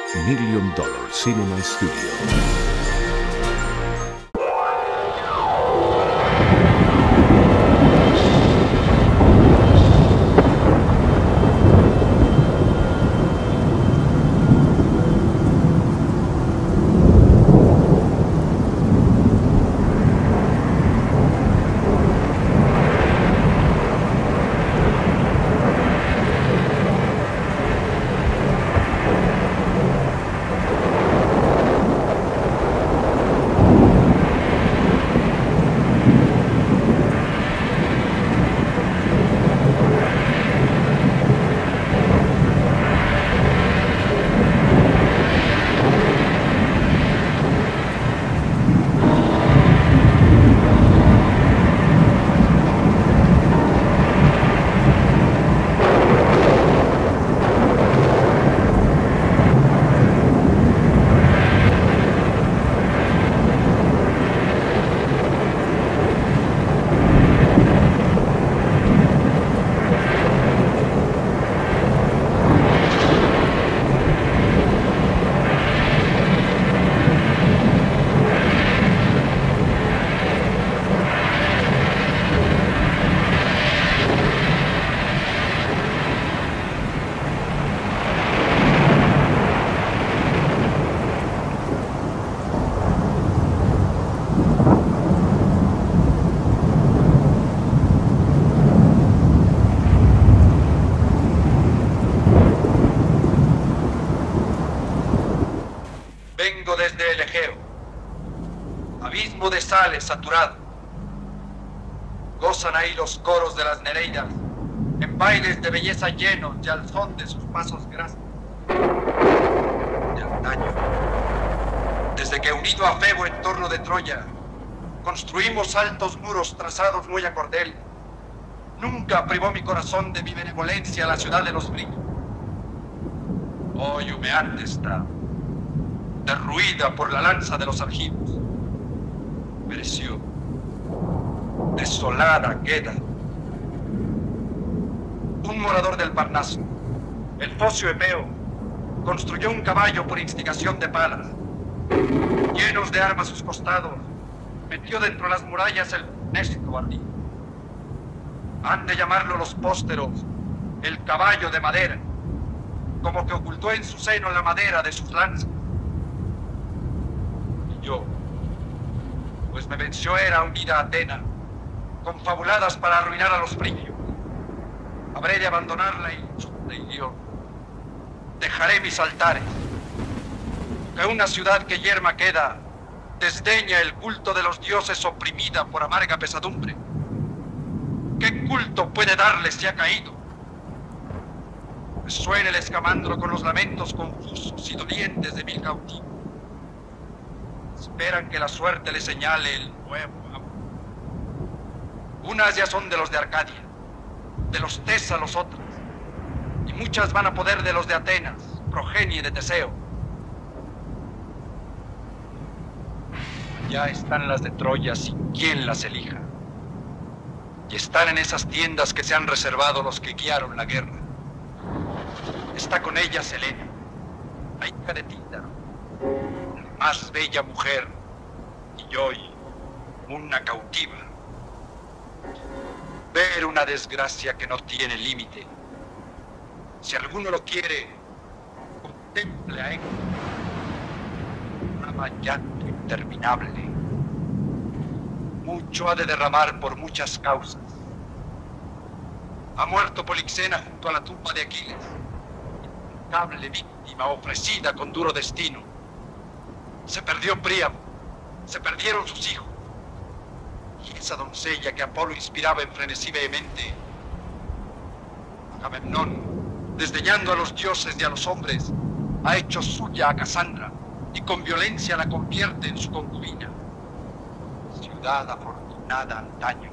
$1 Million Cinema Studio. Vengo desde el Egeo, abismo de sales saturado. Gozan ahí los coros de las Nereidas, en bailes de belleza llenos y al son de sus pasos grasos. De antaño, desde que unido a Febo en torno de Troya, construimos altos muros trazados muy a cordel, nunca privó mi corazón de mi benevolencia la ciudad de los brillos. Hoy humeante está, derruida por la lanza de los argivos. Pereció, desolada queda. Un morador del Parnaso, el Focio Epeo, construyó un caballo por instigación de Palas. Llenos de armas sus costados, metió dentro de las murallas el funesto ardid. Han de llamarlo los pósteros el caballo de madera, como que ocultó en su seno la madera de sus lanzas. Yo, pues me venció era unida a Atena, confabuladas para arruinar a los frigios. Habré de abandonarla y yo dejaré mis altares, que una ciudad que yerma queda desdeña el culto de los dioses oprimida por amarga pesadumbre. ¿Qué culto puede darle si ha caído? Pues suena el escamandro con los lamentos confusos y dolientes de mil cautivos. Esperan que la suerte le señale el nuevo amo. Unas ya son de los de Arcadia, de los Tésalos otras, y muchas van a poder de los de Atenas, progenie de Teseo. Ya están las de Troya sin quien las elija, y están en esas tiendas que se han reservado los que guiaron la guerra. Está con ellas Helena, la hija de Tíndaro, más bella mujer, y hoy una cautiva. Ver una desgracia que no tiene límite. Si alguno lo quiere, contemple a Héctor, un llanto interminable. Mucho ha de derramar por muchas causas. Ha muerto Polixena junto a la tumba de Aquiles, inevitable víctima ofrecida con duro destino. Se perdió Príamo, se perdieron sus hijos. Y esa doncella que Apolo inspiraba en frenesí vehemente, Agamemnón, desdeñando a los dioses y a los hombres, ha hecho suya a Casandra y con violencia la convierte en su concubina. Ciudad afortunada antaño.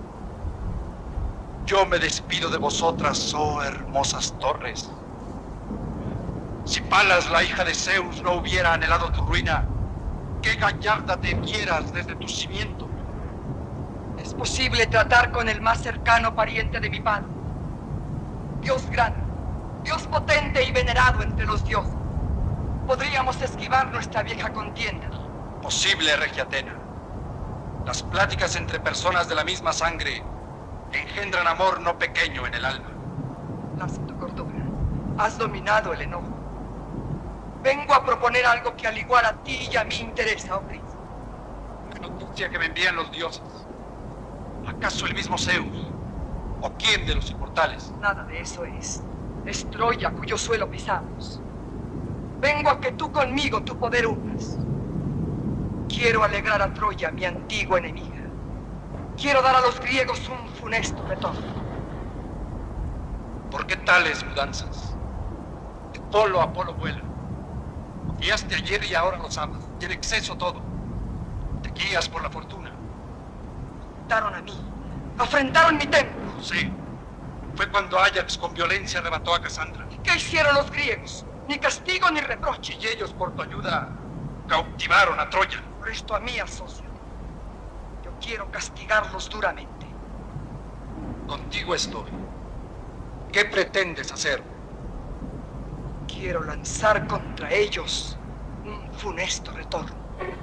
Yo me despido de vosotras, oh hermosas torres. Si Palas, la hija de Zeus, no hubiera anhelado tu ruina, qué gallarda te vieras desde tu cimiento. Es posible tratar con el más cercano pariente de mi padre. Dios grande, Dios potente y venerado entre los dioses. podríamos esquivar nuestra vieja contienda. Posible, Regia Atena. Las pláticas entre personas de la misma sangre engendran amor no pequeño en el alma. Plaza tu cordura. Has dominado el enojo. Vengo a proponer algo que al igual a ti y a mí interesa, oh príncipe. La noticia que me envían los dioses. ¿Acaso el mismo Zeus? ¿O quién de los inmortales? Nada de eso es. Es Troya cuyo suelo pisamos. Vengo a que tú conmigo tu poder unas. Quiero alegrar a Troya, mi antigua enemiga. Quiero dar a los griegos un funesto retorno. ¿Por qué tales mudanzas? De polo a polo vuela. Guiaste ayer y ahora los amas. Tiene exceso todo. Te guías por la fortuna. Afrentaron a mí. Afrentaron mi templo. Sí. Fue cuando Ajax con violencia arrebató a Casandra. ¿Qué hicieron los griegos? Ni castigo ni reproche. Y ellos, por tu ayuda, cautivaron a Troya. Por esto a mí, asocio. Yo quiero castigarlos duramente. Contigo estoy. ¿Qué pretendes hacer? Quiero lanzar contra ellos un funesto retorno.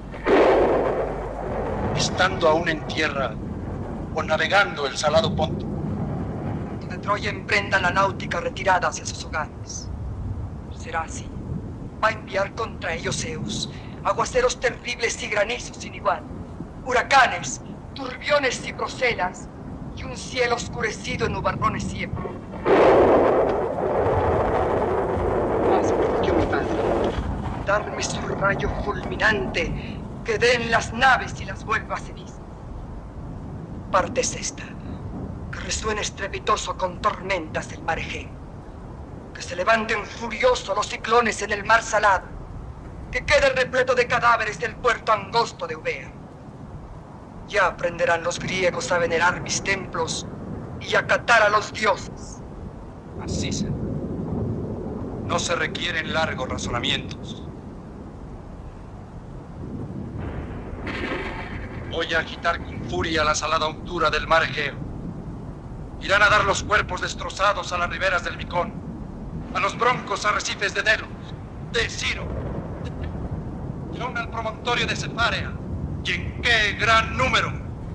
Estando aún en tierra o navegando el salado Ponto. De Troya emprendan la náutica retirada hacia sus hogares. Será así. Va a enviar contra ellos Zeus aguaceros terribles y granizos sin igual, huracanes, turbiones y procelas, y un cielo oscurecido en nubarrones siempre. Mas yo, mi padre, darme su rayo fulminante que den las naves y las vuelva cenizas. Parte es esta, que resuene estrepitoso con tormentas del mar Egeo, que se levanten furiosos los ciclones en el mar salado, que quede repleto de cadáveres del puerto angosto de Eubea. Ya aprenderán los griegos a venerar mis templos y a acatar a los dioses. Así será. No se requieren largos razonamientos. Voy a agitar con furia la salada hondura del mar Egeo. Irán a dar los cuerpos destrozados a las riberas del Micón, a los broncos arrecifes de Delos, de Ciro, irán al promontorio de Cefarea. ¿Y en qué gran número?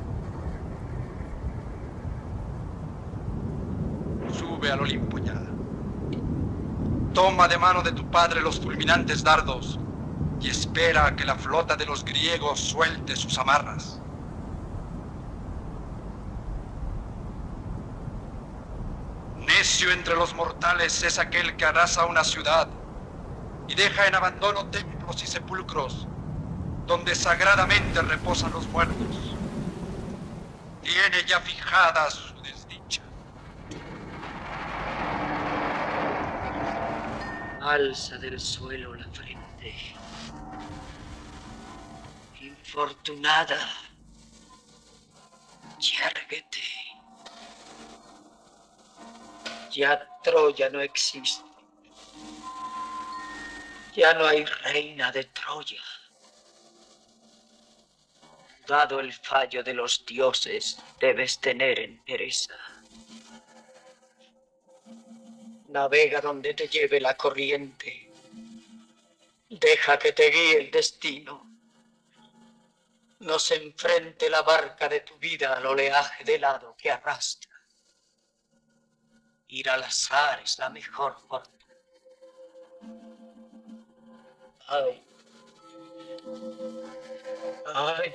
Sube al Olimpo ya. Toma de mano de tu padre los fulminantes dardos y espera a que la flota de los griegos suelte sus amarras. Necio entre los mortales es aquel que arrasa una ciudad y deja en abandono templos y sepulcros donde sagradamente reposan los muertos. Tiene ya fijada su desdicha. Alza del suelo la frente. Infortunada, yérguete. Ya Troya no existe. Ya no hay reina de Troya. Dado el fallo de los dioses, debes tener entereza. Navega donde te lleve la corriente. Deja que te guíe el destino. No se enfrente la barca de tu vida al oleaje de helado que arrastra. Ir al azar es la mejor fortuna. Ay. Ay.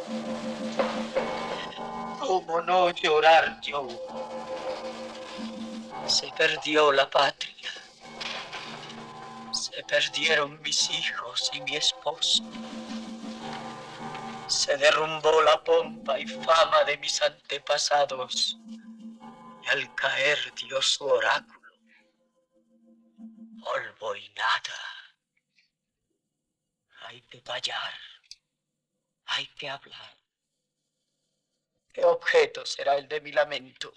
¿Cómo no llorar yo? Se perdió la patria. Se perdieron mis hijos y mi esposo. Se derrumbó la pompa y fama de mis antepasados. Y al caer dio su oráculo. Polvo y nada. Hay que callar. Hay que hablar. ¿Qué objeto será el de mi lamento?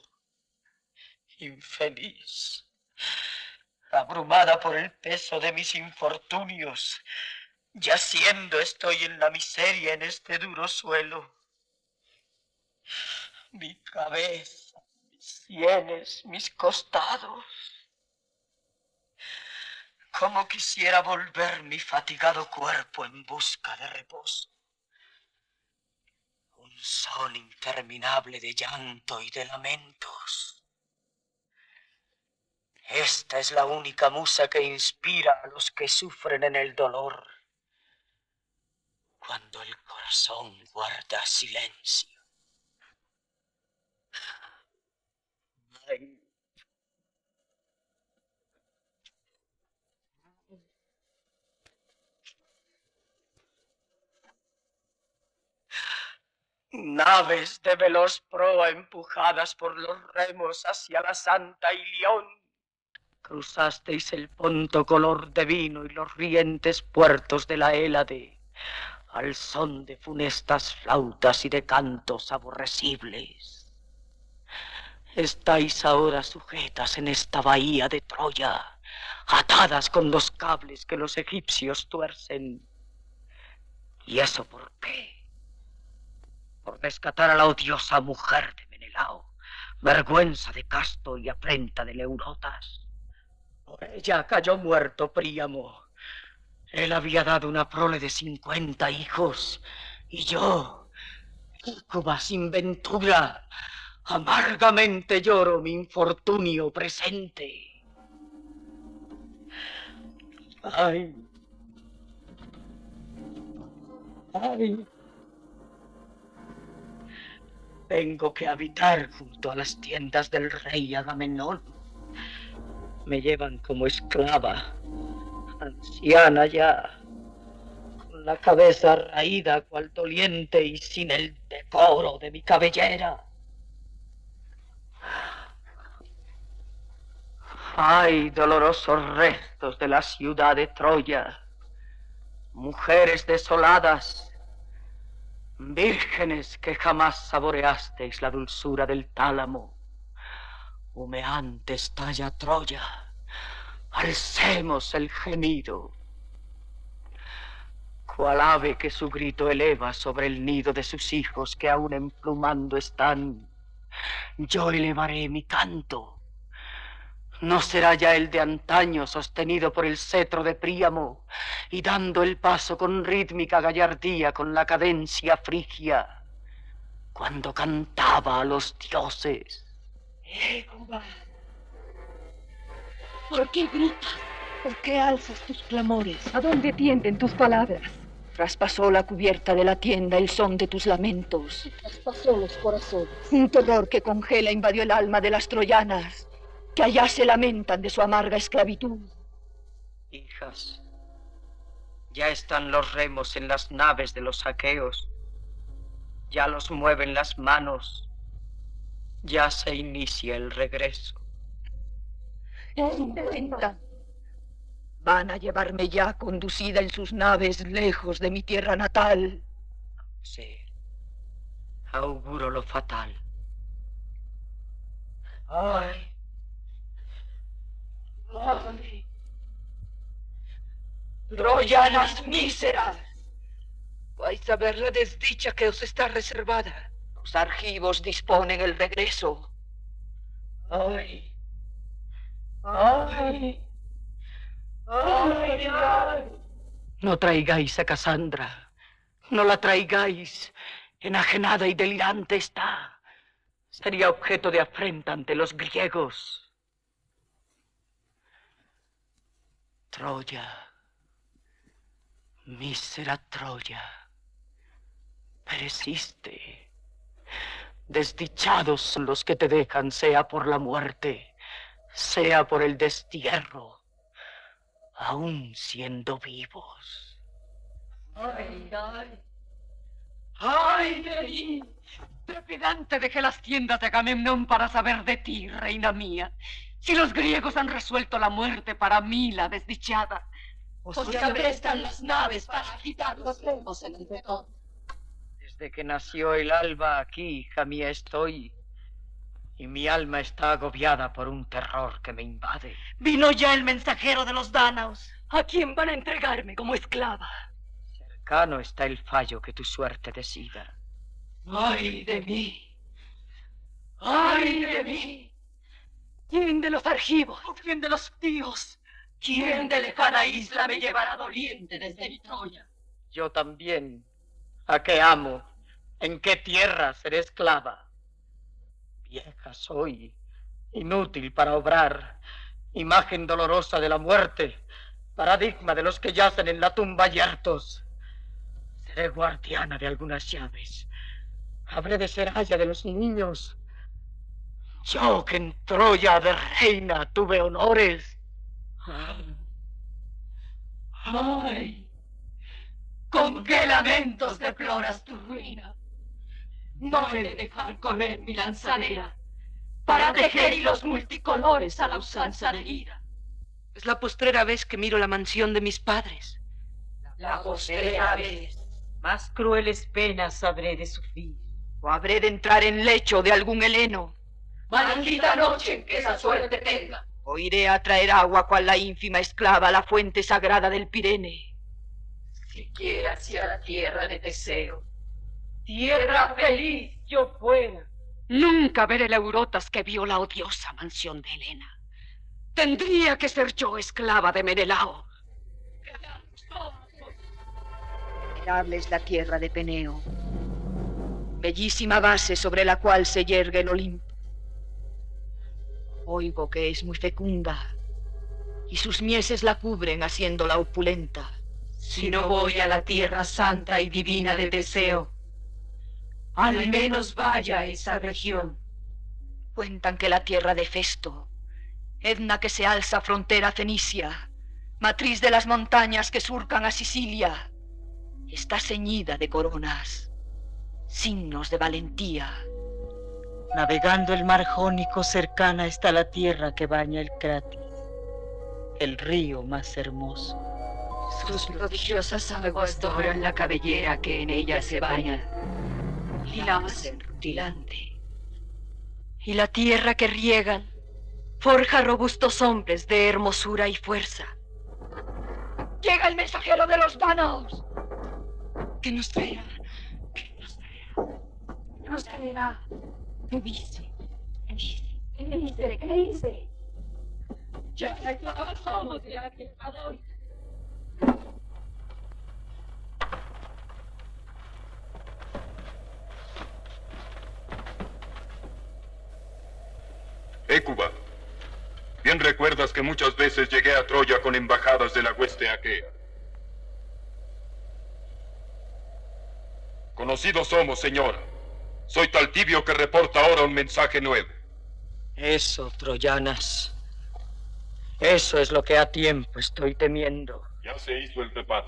Infeliz, abrumada por el peso de mis infortunios, yaciendo estoy en la miseria en este duro suelo. Mi cabeza, mis sienes, mis costados. Cómo quisiera volver mi fatigado cuerpo en busca de reposo. Un son interminable de llanto y de lamentos. Esta es la única musa que inspira a los que sufren en el dolor, cuando el corazón guarda silencio. Ay. Naves de veloz proa empujadas por los remos hacia la Santa Ilión. Cruzasteis el Ponto color de vino y los rientes puertos de la Hélade, al son de funestas flautas y de cantos aborrecibles. Estáis ahora sujetas en esta bahía de Troya, atadas con los cables que los egipcios tuercen. ¿Y eso por qué? Por rescatar a la odiosa mujer de Menelao, vergüenza de Casto y afrenta de Neurotas. Por ella cayó muerto Príamo. Él había dado una prole de 50 hijos, y yo, Hécuba sin ventura, amargamente lloro mi infortunio presente. Ay, ay. Tengo que habitar junto a las tiendas del rey Agamenón. Me llevan como esclava, anciana ya, con la cabeza raída cual doliente y sin el decoro de mi cabellera. Ay, dolorosos restos de la ciudad de Troya, mujeres desoladas, vírgenes que jamás saboreasteis la dulzura del tálamo. Humeante estalla Troya, alcemos el gemido. Cual ave que su grito eleva sobre el nido de sus hijos que aún emplumando están, yo elevaré mi canto. No será ya el de antaño sostenido por el cetro de Príamo y dando el paso con rítmica gallardía con la cadencia frigia, cuando cantaba a los dioses. Hécuba, ¿por qué gritas? ¿Por qué alzas tus clamores? ¿A dónde tienden tus palabras? Traspasó la cubierta de la tienda el son de tus lamentos. Traspasó los corazones. Un terror que congela invadió el alma de las troyanas, que allá se lamentan de su amarga esclavitud. Hijas, ya están los remos en las naves de los aqueos, ya los mueven las manos, ya se inicia el regreso. Intentan. Van a llevarme ya conducida en sus naves lejos de mi tierra natal. Sí, auguro lo fatal. Ay. Ay. Troyanas míseras, vais a ver la desdicha que os está reservada. Los argivos disponen el regreso. Ay. Ay. Ay, ay. No traigáis a Casandra, no la traigáis, enajenada y delirante está. Sería objeto de afrenta ante los griegos. Troya, mísera Troya, pereciste. Desdichados son los que te dejan, sea por la muerte, sea por el destierro, aún siendo vivos. Ay, ay, ay de mí. Trepidante dejé las tiendas de Agamemnón para saber de ti, reina mía. Si los griegos han resuelto la muerte para mí, la desdichada, os prestan las naves para agitar los remos en el betón. Desde que nació el alba aquí, hija mía, estoy, y mi alma está agobiada por un terror que me invade. Vino ya el mensajero de los dánaos. ¿A quién van a entregarme como esclava? Cercano está el fallo que tu suerte decida. ¡Ay de mí! ¡Ay de mí! ¿Quién de los argivos? ¿O quién de los tíos? ¿Quién de lejana isla me llevará doliente desde mi Troya? Yo también. ¿A qué amo? ¿En qué tierra seré esclava? Vieja soy, inútil para obrar, imagen dolorosa de la muerte, paradigma de los que yacen en la tumba yertos. Seré guardiana de algunas llaves. Habré de ser aya de los niños. Yo que en Troya de reina tuve honores. ¡Ay! ¿Con qué lamentos deploras tu ruina? No he de dejar correr mi lanzadera para tejer hilos multicolores a la usanza de ira. Es la postrera vez que miro la mansión de mis padres. La postrera vez. Más crueles penas habré de sufrir. O habré de entrar en lecho de algún heleno. Maldita noche en que esa suerte tenga. O iré a traer agua cual la ínfima esclava a la fuente sagrada del Pirene. Siquiera hacia la tierra de Teseo. Tierra feliz yo fuera. Nunca veré la Eurotas que vio la odiosa mansión de Helena. Tendría que ser yo esclava de Menelao. Venerable es la tierra de Peneo, bellísima base sobre la cual se yergue el Olimpo. Oigo que es muy fecunda, y sus mieses la cubren haciéndola opulenta. Si no voy a la tierra santa y divina de Teseo, al menos vaya a esa región. Cuentan que la tierra de Festo, Etna que se alza frontera fenicia, matriz de las montañas que surcan a Sicilia, está ceñida de coronas, signos de valentía. Navegando el mar Jónico, cercana está la tierra que baña el Cratis, el río más hermoso. Sus prodigiosas aguas doran la cabellera que en ella se baña y la hacen rutilante. Y la tierra que riegan forja robustos hombres de hermosura y fuerza. ¡Llega el mensajero de los dánaos! ¿Qué nos traerá? ¿Qué nos traerá? ¿Qué nos traerá? ¿Qué dice? ¿Qué dice? ¿Qué dice? ¿Qué dice? Ya somos de aquel padrón. Hécuba, bien recuerdas que muchas veces llegué a Troya con embajadas de la hueste aquea. Conocidos somos, señora. Soy Taltibio que reporta ahora un mensaje nuevo. Eso, troyanas. Eso es lo que a tiempo estoy temiendo. Ya se hizo el reparo.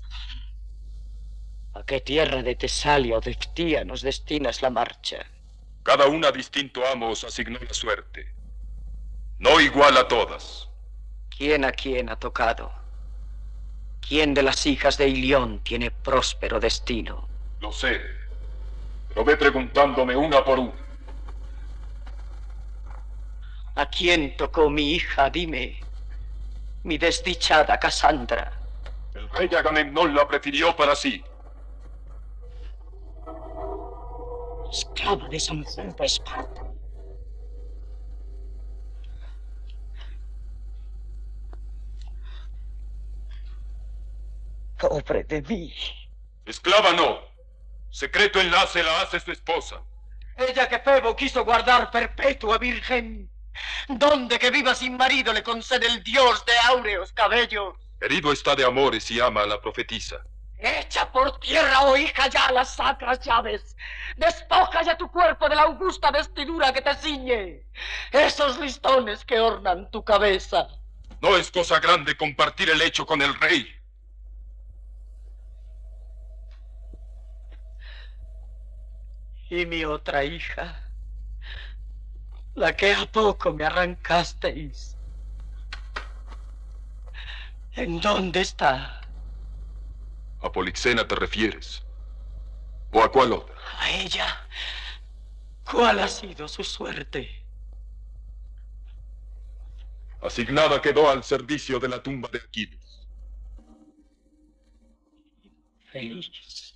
¿A qué tierra de Tesalia o de Ptía nos destinas la marcha? Cada una a distinto amo os asignó la suerte. No igual a todas. ¿Quién a quién ha tocado? ¿Quién de las hijas de Ilión tiene próspero destino? Lo sé, pero ve preguntándome una por una. ¿A quién tocó mi hija? Dime, mi desdichada Casandra. El rey Agamemnón la prefirió para sí. Esclava de Samfonta Esparta. Pobre de mí. Esclava no. Secreto enlace la hace su esposa. Ella que Febo quiso guardar perpetua virgen. ¿Dónde que viva sin marido le concede el dios de áureos cabellos? Herido está de amores y ama a la profetisa. Echa por tierra, oh hija, ya las sacras llaves. Despoja ya tu cuerpo de la augusta vestidura que te ciñe. Esos listones que ornan tu cabeza. No es cosa grande compartir el hecho con el rey. Y mi otra hija, la que a poco me arrancasteis, ¿en dónde está? ¿A Polixena te refieres? ¿O a cuál otra? A ella. ¿Cuál ha sido su suerte? Asignada quedó al servicio de la tumba de Aquiles. Feliz.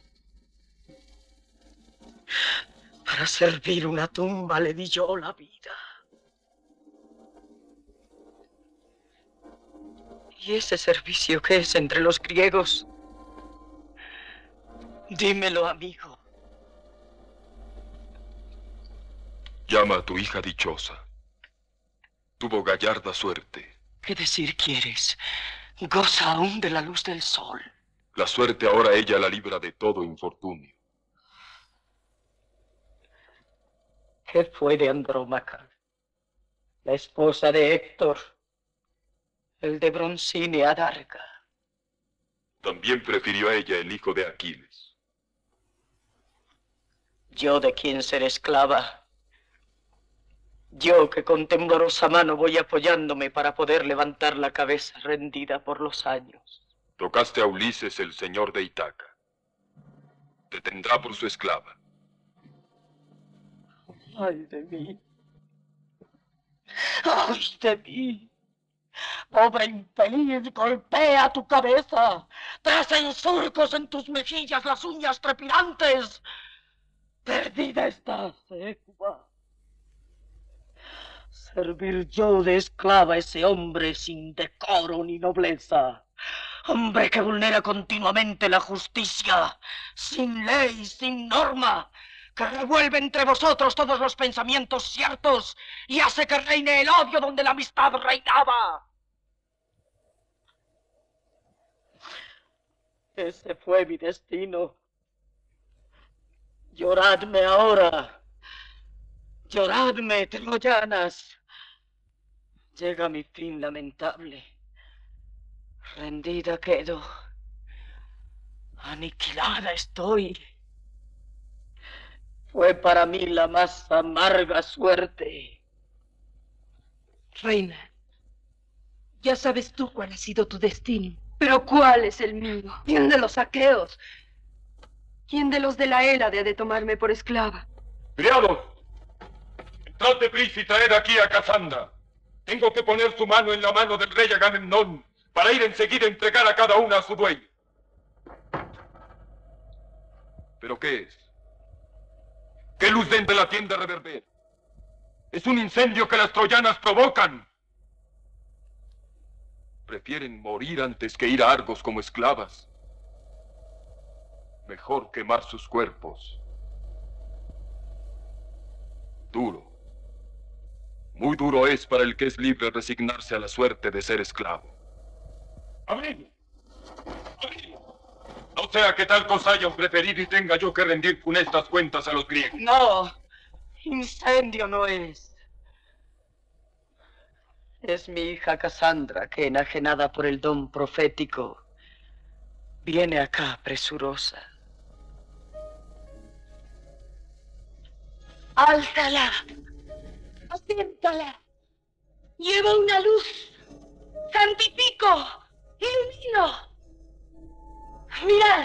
Para servir una tumba le di yo la vida. ¿Y ese servicio qué es entre los griegos? Dímelo, amigo. Llama a tu hija dichosa. Tuvo gallarda suerte. ¿Qué decir quieres? Goza aún de la luz del sol. La suerte ahora ella la libra de todo infortunio. ¿Qué fue de Andrómaca, la esposa de Héctor, el de broncínea adarga? También prefirió a ella el hijo de Aquiles. Yo de quien ser esclava, yo que con temblorosa mano voy apoyándome para poder levantar la cabeza rendida por los años. Tocaste a Ulises, el señor de Itaca. Te tendrá por su esclava. ¡Ay de mí! ¡Ay de mí! Pobre infeliz, golpea tu cabeza, traza en surcos en tus mejillas las uñas trepidantes. Perdida estás, Ecuba. Servir yo de esclava a ese hombre sin decoro ni nobleza. Hombre que vulnera continuamente la justicia, sin ley, sin norma, que revuelve entre vosotros todos los pensamientos ciertos y hace que reine el odio donde la amistad reinaba. Ese fue mi destino. Lloradme ahora. Lloradme, troyanas. Llega mi fin lamentable. Rendida quedo. Aniquilada estoy. Fue para mí la más amarga suerte. Reina, ya sabes tú cuál ha sido tu destino. Pero ¿cuál es el mío? ¿Quién de los aqueos? ¿Quién de los de la Hélade ha de tomarme por esclava? ¡Criados! Entrad deprisa y traed aquí a Casandra. Tengo que poner su mano en la mano del rey Agamemnón para ir enseguida a entregar a cada una a su dueño. ¿Pero qué es? ¿Qué luz dentro de la tienda reverbera? Es un incendio que las troyanas provocan. Prefieren morir antes que ir a Argos como esclavas. Mejor quemar sus cuerpos. Duro. Muy duro es para el que es libre resignarse a la suerte de ser esclavo. ¡Abrid! ¡Abrid! No sea que tal cosa hayan preferido y tenga yo que rendir funestas cuentas a los griegos. No, incendio no es. Es mi hija Casandra que, enajenada por el don profético, viene acá presurosa. ¡Álzala! ¡Asiéntala! ¡Lleva una luz! ¡Santifico! ¡Ilumino! ¡Mirad!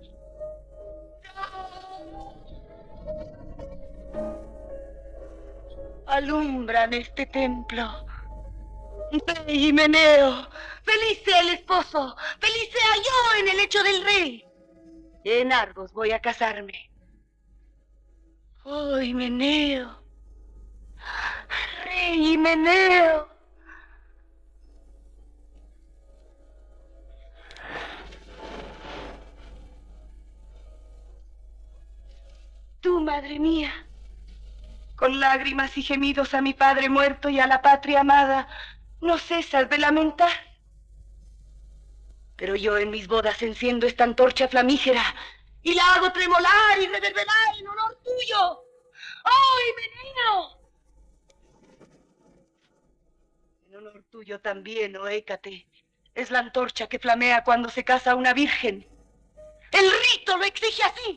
Alumbran este templo. Ve, Himeneo, feliz sea el esposo, feliz sea yo en el lecho del rey. En Argos voy a casarme. Oh, Himeneo, rey Himeneo. Tú, madre mía, con lágrimas y gemidos a mi padre muerto y a la patria amada, no cesas de lamentar. Pero yo en mis bodas enciendo esta antorcha flamígera y la hago tremolar y reverberar en honor tuyo. ¡Oh, Himeneo! En honor tuyo también, oh Hécate, es la antorcha que flamea cuando se casa una virgen. El rito lo exige así.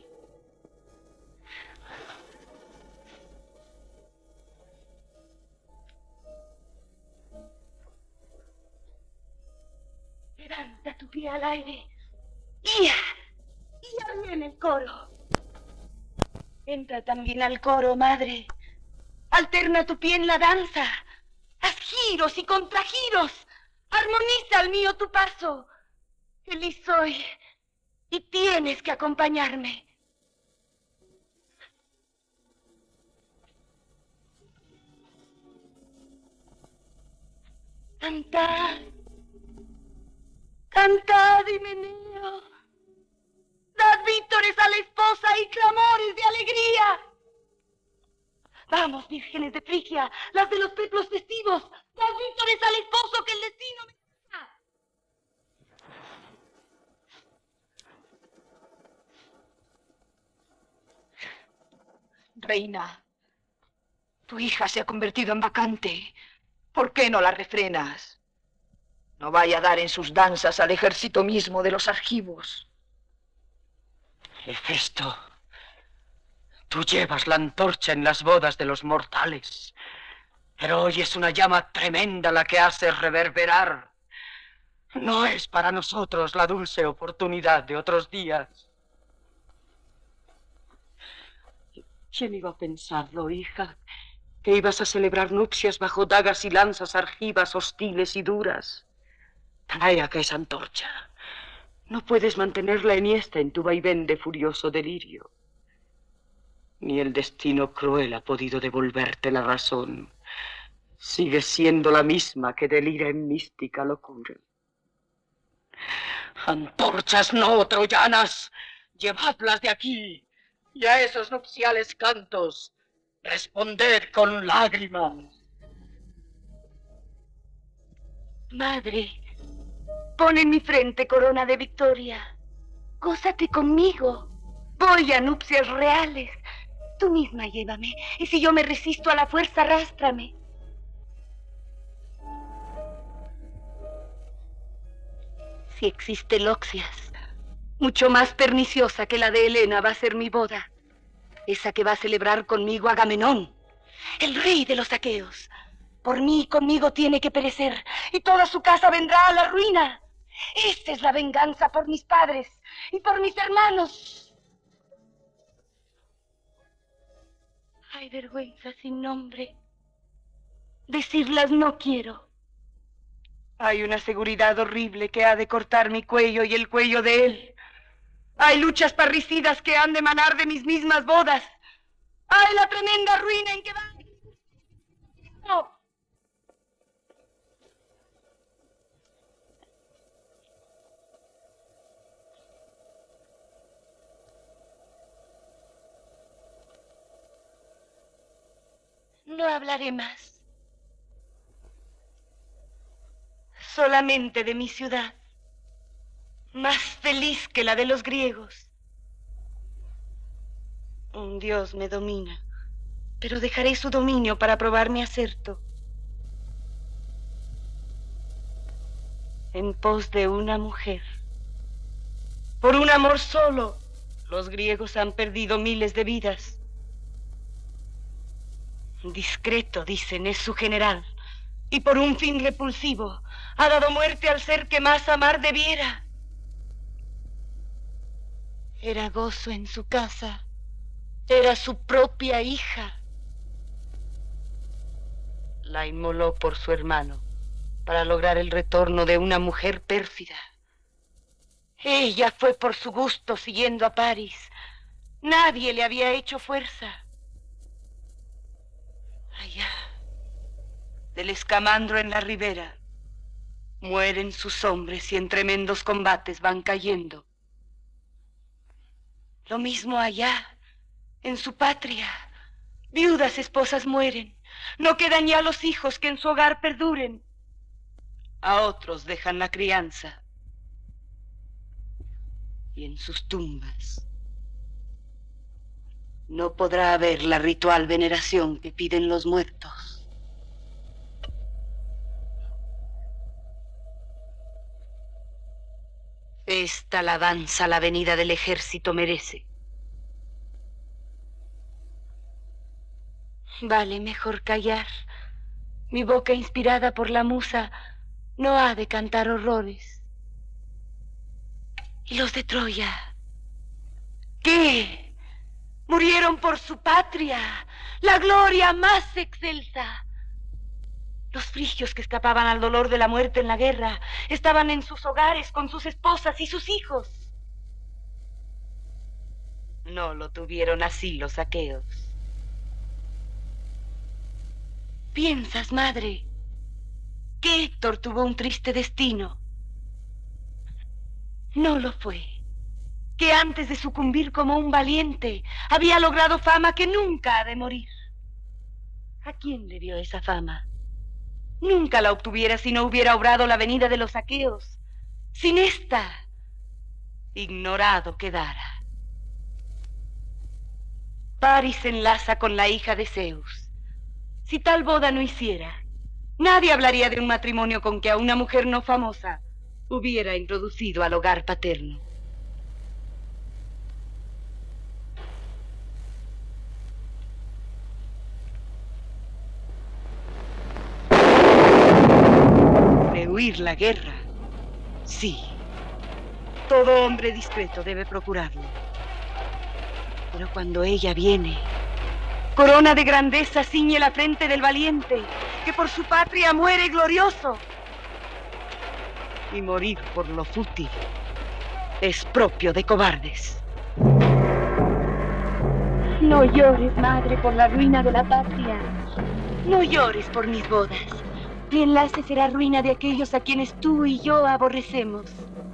Levanta tu pie al aire. ¡Ya! ¡Ya viene el coro! Entra también al coro, madre. Alterna tu pie en la danza. Haz giros y contragiros. Armoniza al mío tu paso. Feliz soy y tienes que acompañarme. Cantad. Cantad, Himeneo. Dad vítores a la esposa y clamores de alegría. Vamos, vírgenes de Frigia, las de los peplos festivos. Dad vítores al esposo que el destino me da. Reina, tu hija se ha convertido en vacante. ¿Por qué no la refrenas? No vaya a dar en sus danzas al ejército mismo de los argivos. Hefesto, tú llevas la antorcha en las bodas de los mortales, pero hoy es una llama tremenda la que hace reverberar. No es para nosotros la dulce oportunidad de otros días. ¿Quién iba a pensarlo, hija? Que ibas a celebrar nupcias bajo dagas y lanzas argivas hostiles y duras. Trae acá esa antorcha. No puedes mantenerla enhiesta en tu vaivén de furioso delirio. Ni el destino cruel ha podido devolverte la razón. Sigues siendo la misma que delira en mística locura. Antorchas no, troyanas, llevadlas de aquí. Y a esos nupciales cantos, responded con lágrimas. Madre, pon en mi frente corona de victoria. Gózate conmigo. Voy a nupcias reales. Tú misma llévame. Y si yo me resisto a la fuerza, arrástrame. Si existe Loxias, mucho más perniciosa que la de Helena va a ser mi boda. Esa que va a celebrar conmigo Agamenón, el rey de los aqueos. Por mí y conmigo tiene que perecer, y toda su casa vendrá a la ruina. Esta es la venganza por mis padres y por mis hermanos. Hay vergüenza sin nombre. Decirlas no quiero. Hay una seguridad horrible que ha de cortar mi cuello y el cuello de él. Hay luchas parricidas que han de emanar de mis mismas bodas. Hay la tremenda ruina en que va. No. No hablaré más. Solamente de mi ciudad, más feliz que la de los griegos. Un dios me domina, pero dejaré su dominio para probar mi acerto. En pos de una mujer. Por un amor solo, los griegos han perdido miles de vidas. Discreto, dicen, es su general, y por un fin repulsivo ha dado muerte al ser que más amar debiera. Era gozo en su casa, era su propia hija. La inmoló por su hermano para lograr el retorno de una mujer pérfida. Ella fue por su gusto siguiendo a Paris. Nadie le había hecho fuerza. Allá, del escamandro en la ribera, mueren sus hombres y en tremendos combates van cayendo. Lo mismo allá, en su patria, viudas esposas mueren. No quedan ya los hijos que en su hogar perduren. A otros dejan la crianza. Y en sus tumbas no podrá haber la ritual veneración que piden los muertos. Esta la danza la venida del ejército merece. Vale mejor callar. Mi boca inspirada por la musa no ha de cantar horrores. ¿Y los de Troya? ¿Qué? Murieron por su patria, la gloria más excelsa. Los frigios que escapaban al dolor de la muerte en la guerra estaban en sus hogares con sus esposas y sus hijos. No lo tuvieron así los aqueos. ¿Piensas, madre, que Héctor tuvo un triste destino? No lo fue. Que antes de sucumbir como un valiente, había logrado fama que nunca ha de morir. ¿A quién le dio esa fama? Nunca la obtuviera si no hubiera obrado la venida de los aqueos. Sin esta, ignorado quedara. Paris se enlaza con la hija de Zeus. Si tal boda no hiciera, nadie hablaría de un matrimonio con que a una mujer no famosa hubiera introducido al hogar paterno. Huir la guerra, sí. Todo hombre discreto debe procurarlo. Pero cuando ella viene, corona de grandeza ciñe la frente del valiente, que por su patria muere glorioso. Y morir por lo fútil es propio de cobardes. No llores, madre, por la ruina de la patria. No llores por mis bodas. Mi enlace será ruina de aquellos a quienes tú y yo aborrecemos.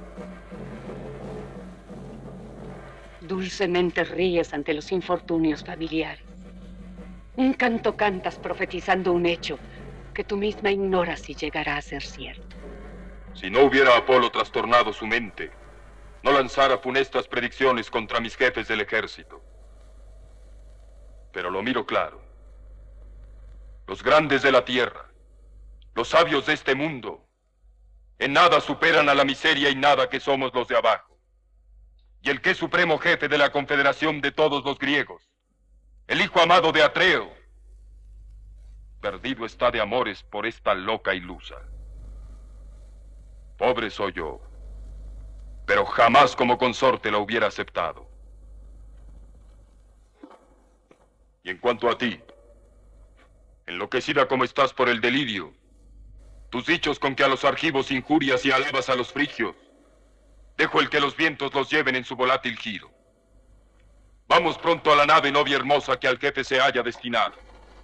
Dulcemente ríes ante los infortunios familiares. Un canto cantas profetizando un hecho que tú misma ignoras si llegará a ser cierto. Si no hubiera Apolo trastornado su mente, no lanzara funestas predicciones contra mis jefes del ejército. Pero lo miro claro. Los grandes de la tierra, los sabios de este mundo, en nada superan a la miseria y nada que somos los de abajo. Y el que es supremo jefe de la confederación de todos los griegos, el hijo amado de Atreo, perdido está de amores por esta loca ilusa. Pobre soy yo, pero jamás como consorte la hubiera aceptado. Y en cuanto a ti, enloquecida como estás por el delirio, tus dichos con que a los argivos injurias y alabas a los frigios, dejo el que los vientos los lleven en su volátil giro. Vamos pronto a la nave novia hermosa que al jefe se haya destinado.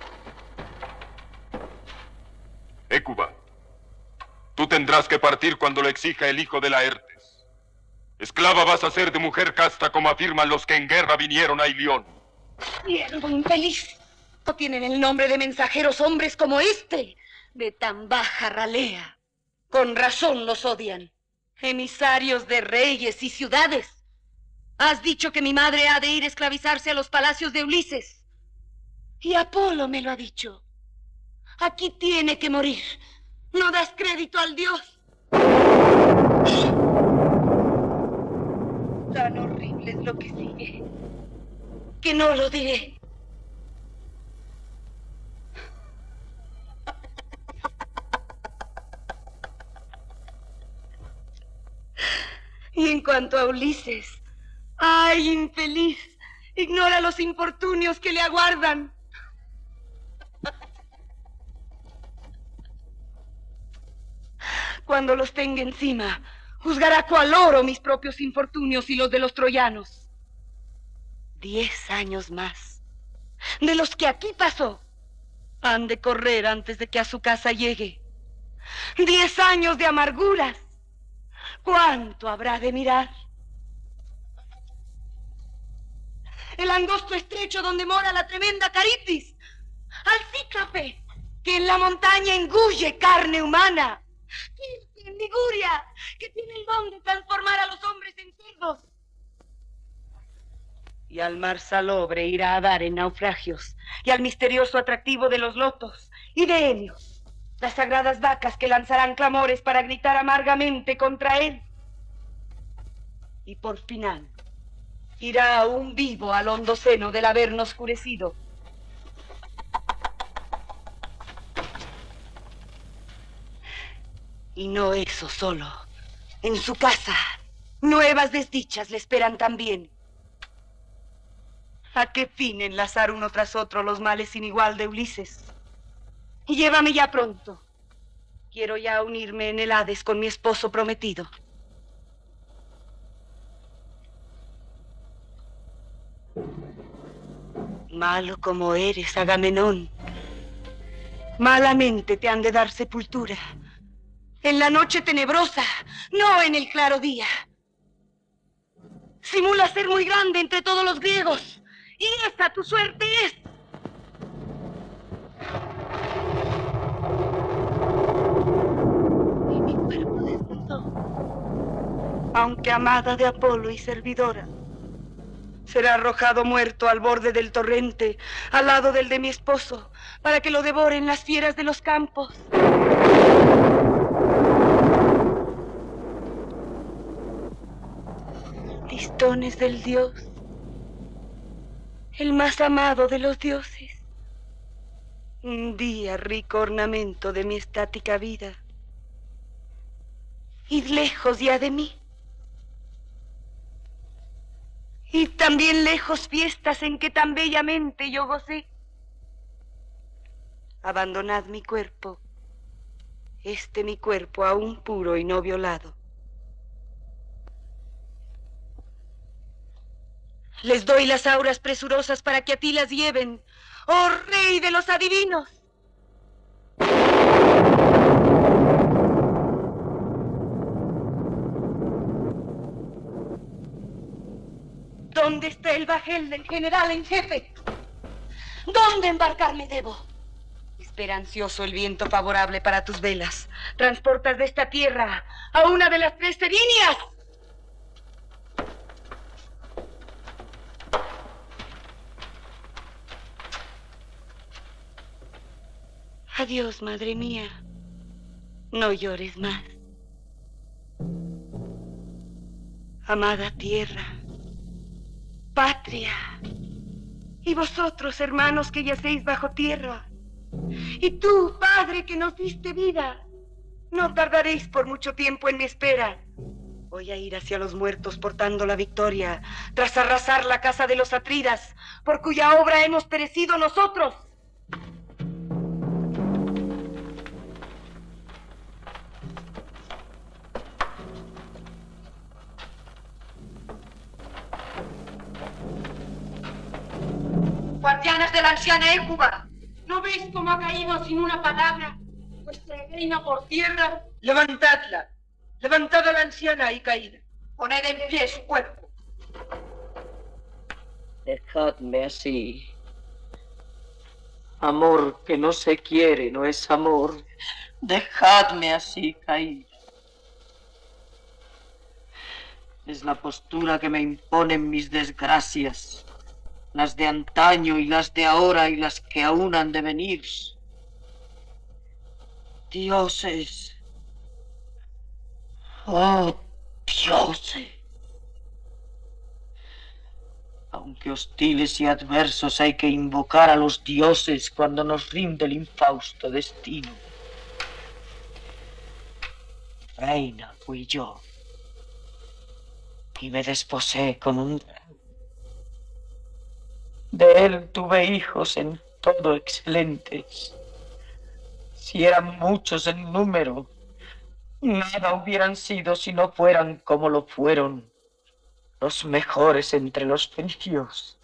Hécuba, tú tendrás que partir cuando lo exija el hijo de Laertes. Esclava vas a ser de mujer casta como afirman los que en guerra vinieron a Ilión. Siervo infeliz, no tienen el nombre de mensajeros hombres como este, de tan baja ralea. Con razón los odian. Emisarios de reyes y ciudades. Has dicho que mi madre ha de ir a esclavizarse a los palacios de Ulises. Y Apolo me lo ha dicho. Aquí tiene que morir. No das crédito al dios. Tan horrible es lo que sigue, que no lo diré. Y en cuanto a Ulises, ¡ay, infeliz! Ignora los infortunios que le aguardan. Cuando los tenga encima, juzgará cual oro mis propios infortunios y los de los troyanos. 10 años más, de los que aquí pasó, han de correr antes de que a su casa llegue. 10 años de amarguras. ¿Cuánto habrá de mirar? El angosto estrecho donde mora la tremenda Caritis, al cíclope que en la montaña engulle carne humana, en Liguria, que tiene el don de transformar a los hombres en cerdos, y al mar salobre irá a dar en naufragios, y al misterioso atractivo de los lotos y de Helios, las sagradas vacas que lanzarán clamores para gritar amargamente contra él. Y por final, irá aún vivo al hondo seno del Averno oscurecido. Y no eso solo. En su casa, nuevas desdichas le esperan también. ¿A qué fin enlazar uno tras otro los males sin igual de Ulises? Y llévame ya pronto. Quiero ya unirme en el Hades con mi esposo prometido. Malo como eres, Agamenón, malamente te han de dar sepultura. En la noche tenebrosa, no en el claro día. Simula ser muy grande entre todos los griegos. Y esta tu suerte es. Y mi cuerpo desnudo, aunque amada de Apolo y servidora, será arrojado muerto al borde del torrente, al lado del de mi esposo, para que lo devoren las fieras de los campos. Listones del dios, el más amado de los dioses. Un día rico ornamento de mi estática vida. Id lejos ya de mí. Id también lejos fiestas en que tan bellamente yo gocé. Abandonad mi cuerpo, mi cuerpo aún puro y no violado. Les doy las auras presurosas para que a ti las lleven, oh rey de los adivinos. ¿Dónde está el bajel del general en jefe? ¿Dónde embarcarme debo? Espera ansioso el viento favorable para tus velas. Transportas de esta tierra a una de las 3 Serinias. Adiós, madre mía. No llores más. Amada tierra, patria, y vosotros, hermanos, que yacéis bajo tierra, y tú, padre, que nos diste vida, no tardaréis por mucho tiempo en mi espera. Voy a ir hacia los muertos portando la victoria, tras arrasar la casa de los atridas, por cuya obra hemos perecido nosotros. Guardianas de la anciana Écuba, ¿no veis cómo ha caído sin una palabra vuestra reina por tierra? Levantadla. Levantad a la anciana y caída. Poned en pie su cuerpo. Dejadme así. Amor que no se quiere no es amor. Dejadme así caída. Es la postura que me imponen mis desgracias, las de antaño y las de ahora y las que aún han de venir. Dioses, oh dioses, aunque hostiles y adversos hay que invocar a los dioses cuando nos rinde el infausto destino. Reina fui yo y me desposé con un dragón. De él tuve hijos en todo excelentes. Si eran muchos en número, nada hubieran sido si no fueran como lo fueron los mejores entre los fenicios.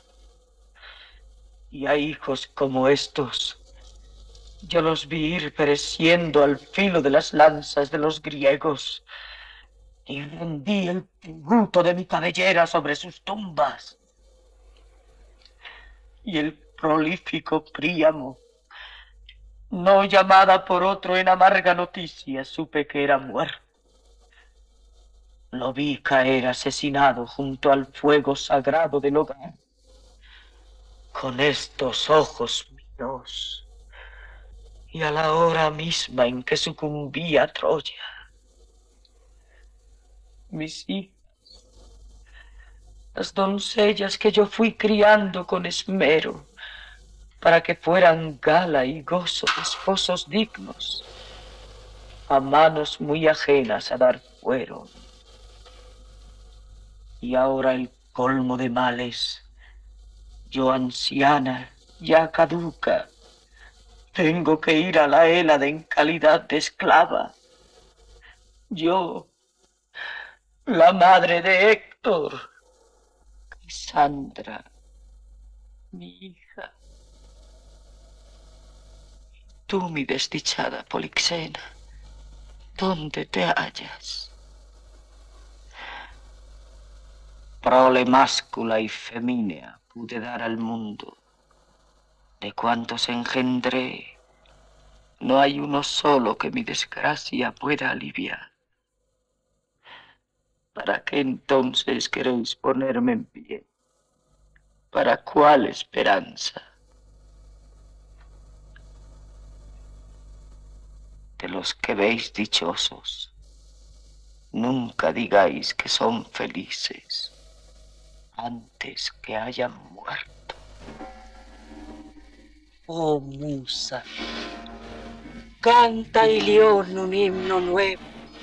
Y a hijos como estos, yo los vi ir pereciendo al filo de las lanzas de los griegos, y rendí el tributo de mi cabellera sobre sus tumbas. Y el prolífico Príamo, no llamada por otro en amarga noticia, supe que era muerto. Lo vi caer asesinado junto al fuego sagrado del hogar. Con estos ojos míos, y a la hora misma en que sucumbía Troya, mis hijas, las doncellas que yo fui criando con esmero, para que fueran gala y gozo de esposos dignos, a manos muy ajenas a dar fueron. Y ahora el colmo de males, yo anciana, ya caduca, tengo que ir a la Hélade en calidad de esclava. Yo, la madre de Héctor, Sandra, mi hija. Tú, mi desdichada Polixena, ¿dónde te hallas? prole máscula y femínea pude dar al mundo. De cuantos engendré, no hay uno solo que mi desgracia pueda aliviar. ¿Para qué entonces queréis ponerme en pie? ¿Para cuál esperanza? De los que veis dichosos, nunca digáis que son felices antes que hayan muerto. Oh musa, canta Ilión un himno nuevo.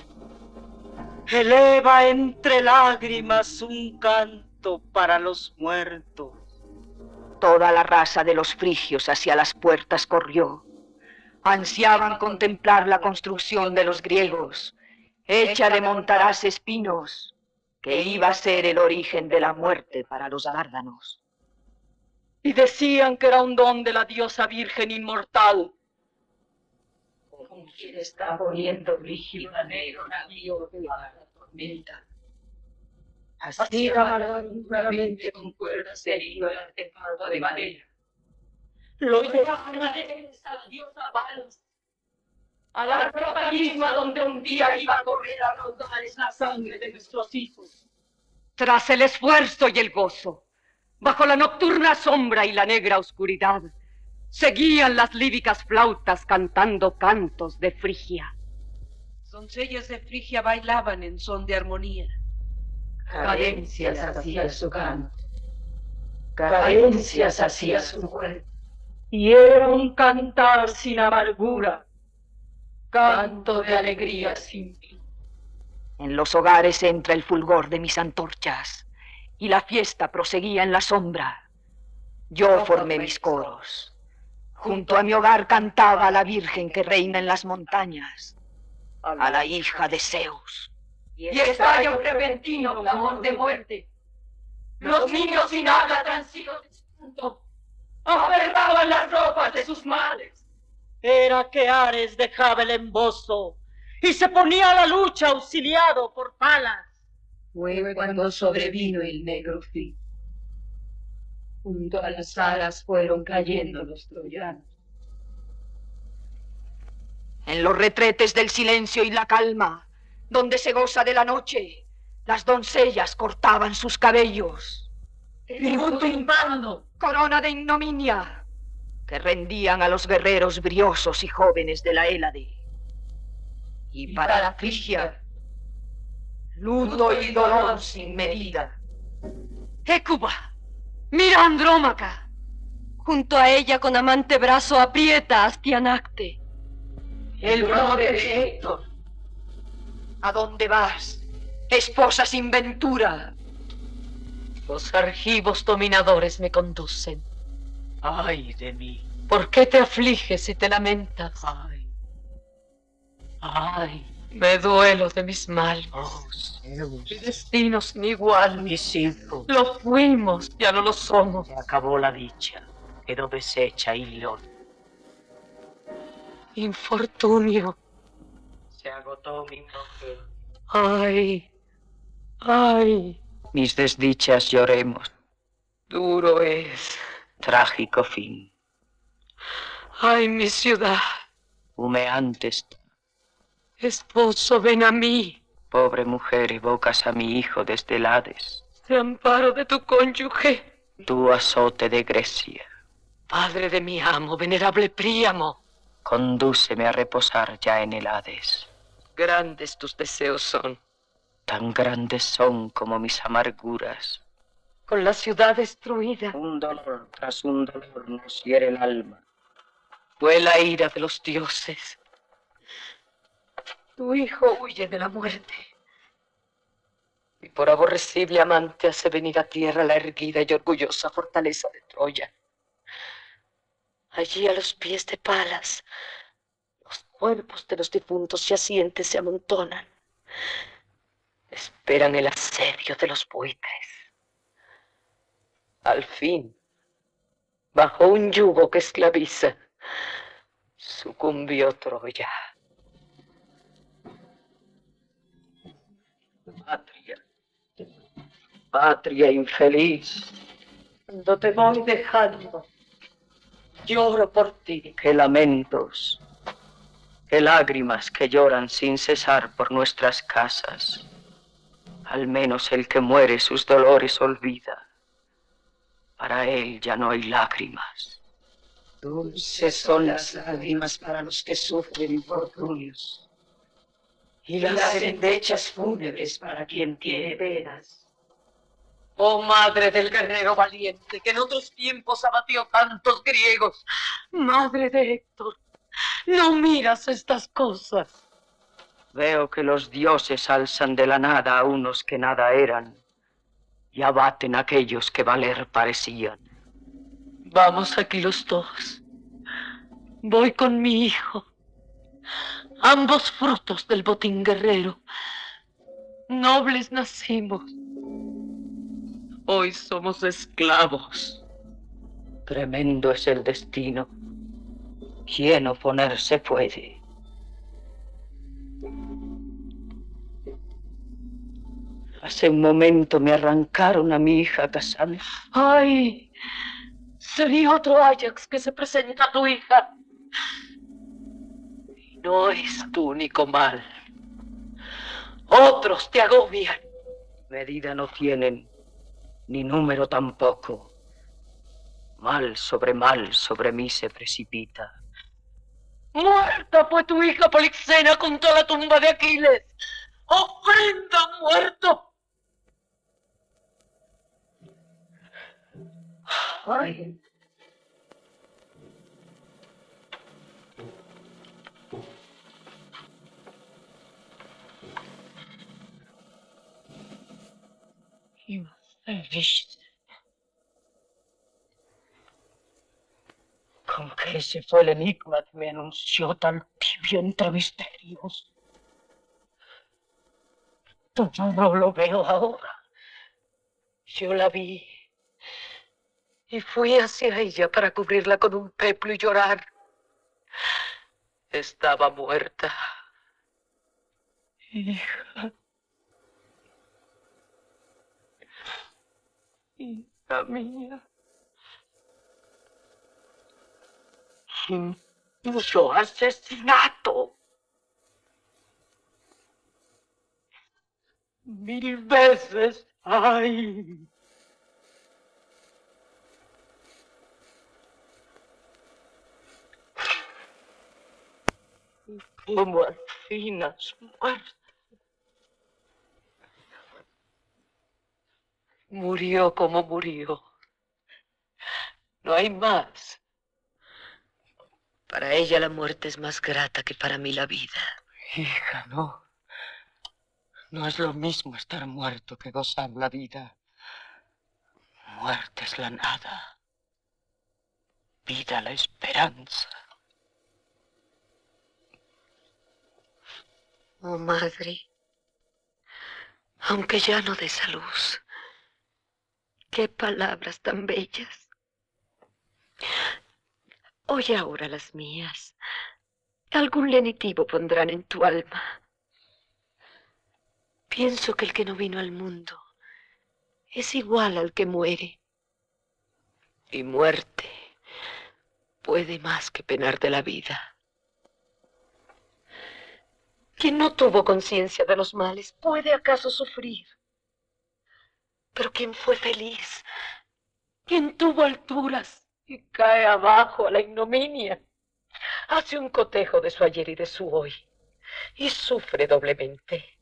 Eleva entre lágrimas un canto para los muertos. Toda la raza de los frigios hacia las puertas corrió. Ansiaban contemplar la construcción de los griegos, hecha de montaraces pinos, que iba a ser el origen de la muerte para los dárdanos. Y decían que era un don de la diosa virgen inmortal. Con quien está poniendo brígida negro navío de la tormenta. Así amarraron claramente con cuerdas de hilo el artefacto de madera. Lo llevaron a la diosa Balas, a la roca misma donde un día iba a correr a raudales la sangre de nuestros hijos. Tras el esfuerzo y el gozo, bajo la nocturna sombra y la negra oscuridad, seguían las líricas flautas cantando cantos de Frigia. Doncellas de Frigia bailaban en son de armonía. Cadencias hacía su canto, cadencias hacía su cuerpo. Y era un cantar sin amargura, canto de alegría simple. En los hogares entra el fulgor de mis antorchas, y la fiesta proseguía en la sombra. Yo formé mis coros. Junto a mi hogar cantaba a la Virgen que reina en las montañas, a la hija de Zeus. Y estalla un repentino clamor de muerte. Los niños sin habla transidos de espanto aferraban las ropas de sus madres. Era que Ares dejaba el embozo y se ponía a la lucha auxiliado por Palas. Fue cuando sobrevino el negro fin. Junto a las alas fueron cayendo los troyanos. En los retretes del silencio y la calma, donde se goza de la noche, las doncellas cortaban sus cabellos. Tributo infando, corona de ignominia, que rendían a los guerreros briosos y jóvenes de la Hélade. Y para la Frigia, luto y dolor sin medida. Hécuba, mira a Andrómaca. Junto a ella con amante brazo aprieta a Astianacte, el brother de Héctor. ¿A dónde vas, esposa sin ventura? Los argivos dominadores me conducen. Ay de mí. ¿Por qué te afliges y te lamentas? Ay, me duelo de mis males. Oh, Zeus. Mi destino sin igual. Mis hijos. Lo fuimos, ya no lo somos. Se acabó la dicha, quedó deshecha Ilión. Infortunio. Se agotó mi noche. Ay, ay. Mis desdichas lloremos. Duro es. Trágico fin. Ay, mi ciudad. Humeante está. Esposo, ven a mí. Pobre mujer, evocas a mi hijo desde el Hades. Te amparo de tu cónyuge. Tú azote de Grecia. Padre de mi amo, venerable Príamo. Condúceme a reposar ya en el Hades. Grandes tus deseos son. Tan grandes son como mis amarguras. Con la ciudad destruida. Un dolor tras un dolor nos hiere el alma. Fue la ira de los dioses. Tu hijo huye de la muerte. Y por aborrecible amante hace venir a tierra la erguida y orgullosa fortaleza de Troya. Allí a los pies de Palas, los cuerpos de los difuntos yacientes se amontonan. Esperan el asedio de los buitres. Al fin, bajo un yugo que esclaviza, sucumbió Troya. Patria, Patria infeliz, cuando te voy dejando, lloro por ti. Qué lamentos, qué lágrimas que lloran sin cesar por nuestras casas. Al menos el que muere sus dolores olvida. Para él ya no hay lágrimas. Dulces son las lágrimas para los que sufren infortunios, y las endechas fúnebres para quien tiene penas. Oh madre del guerrero valiente, que en otros tiempos abatió tantos griegos, madre de Héctor, no miras estas cosas. Veo que los dioses alzan de la nada a unos que nada eran y abaten a aquellos que valer parecían. Vamos aquí los dos. Voy con mi hijo. Ambos frutos del botín guerrero. Nobles nacimos. Hoy somos esclavos. Tremendo es el destino. ¿Quién oponerse puede? Hace un momento me arrancaron a mi hija Casandra. ¡Ay! Sería otro Ajax que se presenta a tu hija. Y no es tu único mal. Otros te agobian. Medida no tienen, ni número tampoco. Mal sobre mí se precipita. ¡Muerta fue tu hija Polixena junto a la tumba de Aquiles! ¡Ofrenda muerto! Ay. ¿Con qué ese fue el enigma que me anunció tan tibio entre misterios? Yo no lo veo ahora. Yo la vi y fui hacia ella para cubrirla con un peplo y llorar. Estaba muerta. Hija. Hija mía. Impuso asesinato. 1000 veces. ¡Ay! ¿Cómo al fin has muerto? Murió como murió. No hay más. Para ella la muerte es más grata que para mí la vida. Hija, no. No es lo mismo estar muerto que gozar la vida. Muerte es la nada. Vida la esperanza. Oh, madre, aunque ya no des a luz, qué palabras tan bellas. Oye ahora las mías. Algún lenitivo pondrán en tu alma. Pienso que el que no vino al mundo es igual al que muere. Y muerte puede más que penar de la vida. Quien no tuvo conciencia de los males, ¿puede acaso sufrir? Pero quien fue feliz, quien tuvo alturas y cae abajo a la ignominia, hace un cotejo de su ayer y de su hoy, y sufre doblemente.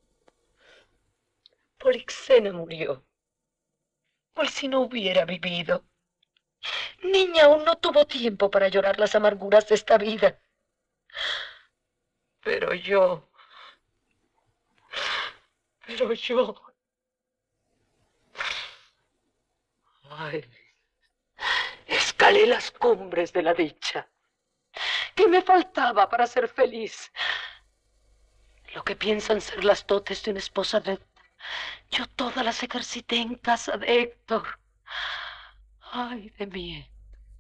Polixena murió, cual si no hubiera vivido. Niña aún no tuvo tiempo para llorar las amarguras de esta vida. Pero yo... Ay, escalé las cumbres de la dicha. ¿Qué me faltaba para ser feliz? Lo que piensan ser las dotes de una esposa recta, yo todas las ejercité en casa de Héctor. Ay de mí.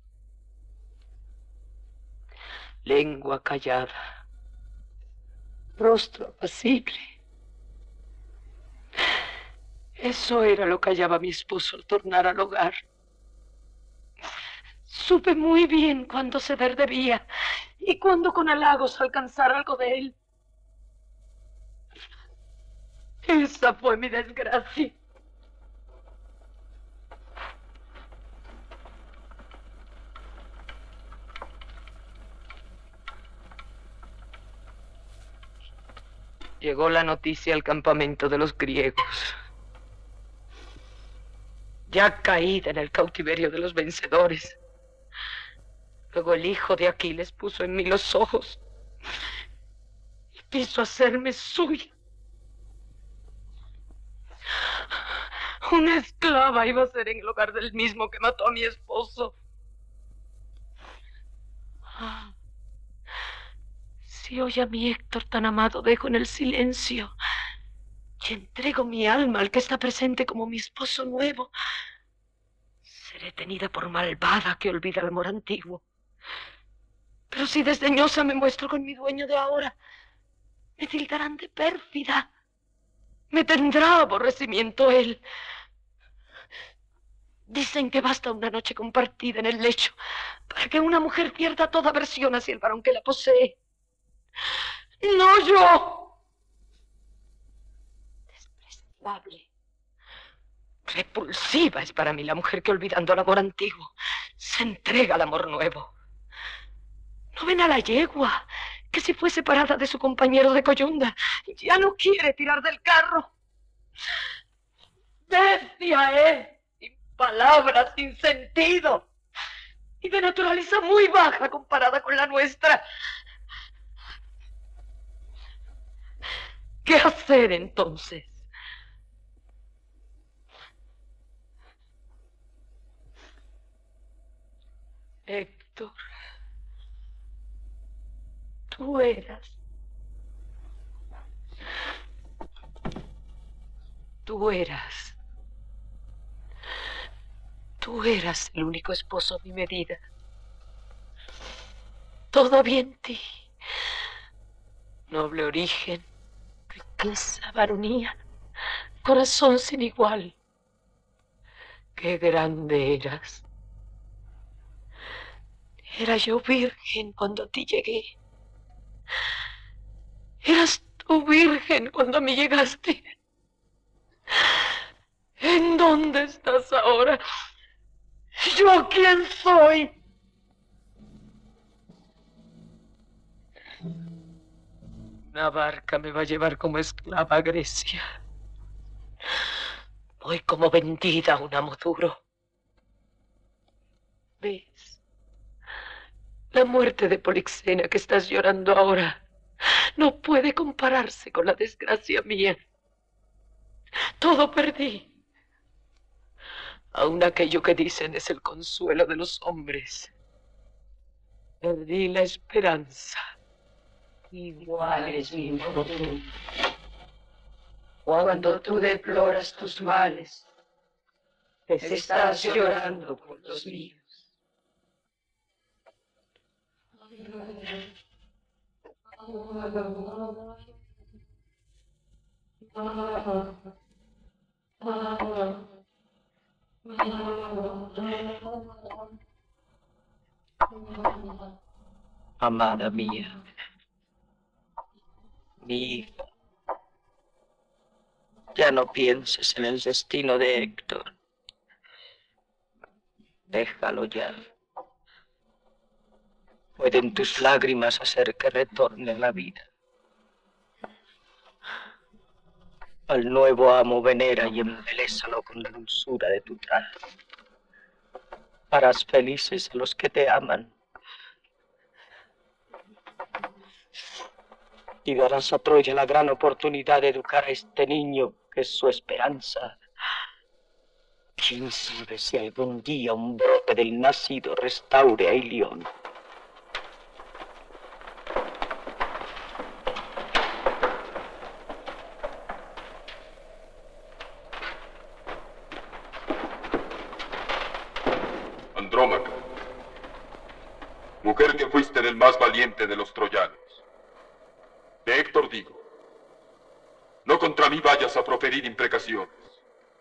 Lengua callada. Rostro apacible. Eso era lo que hallaba mi esposo al tornar al hogar. Supe muy bien cuándo ceder debía y cuándo con halagos alcanzar algo de él. Esa fue mi desgracia. Llegó la noticia al campamento de los griegos. Ya caída en el cautiverio de los vencedores. Luego el hijo de Aquiles puso en mí los ojos y quiso hacerme suya. Una esclava iba a ser en el hogar del mismo que mató a mi esposo. Si hoy a mi Héctor tan amado dejo en el silencio y entrego mi alma al que está presente como mi esposo nuevo, seré tenida por malvada que olvida el amor antiguo. Pero si desdeñosa me muestro con mi dueño de ahora, me tildarán de pérfida. Me tendrá aborrecimiento él. Dicen que basta una noche compartida en el lecho para que una mujer pierda toda aversión hacia el varón que la posee. No yo. Despreciable, repulsiva es para mí la mujer que, olvidando el amor antiguo, se entrega al amor nuevo. ¿No ven a la yegua que, si fue separada de su compañero de coyunda, ya no quiere tirar del carro? Necia es, sin palabras, sin sentido, y de naturaleza muy baja comparada con la nuestra. ¿Qué hacer entonces? Héctor, tú eras el único esposo a mi medida. Todo había en ti. Noble origen, riqueza, varonía, corazón sin igual. Qué grande eras. Era yo virgen cuando a ti llegué. Eras tú virgen cuando a mí llegaste. ¿En dónde estás ahora? ¿Yo quién soy? Una barca me va a llevar como esclava a Grecia. Voy como vendida a un amo duro. ¿Ves? La muerte de Polixena que estás llorando ahora no puede compararse con la desgracia mía. Todo perdí. Aún aquello que dicen es el consuelo de los hombres. Perdí la esperanza. Igual es mi infortunio. Cuando tú deploras tus males, estás llorando por los míos. Amada mía, mi hija, ya no pienses en el destino de Héctor. Déjalo ya. Pueden tus lágrimas hacer que retorne a la vida. Al nuevo amo venera y embelésalo con la dulzura de tu trato. Harás felices a los que te aman. Y darás a Troya la gran oportunidad de educar a este niño que es su esperanza. ¿Quién sabe si algún día un brote del nacido restaure a Ilión? Andrómaca, mujer que fuiste del más valiente de los troyanos. De Héctor digo, no contra mí vayas a proferir imprecaciones.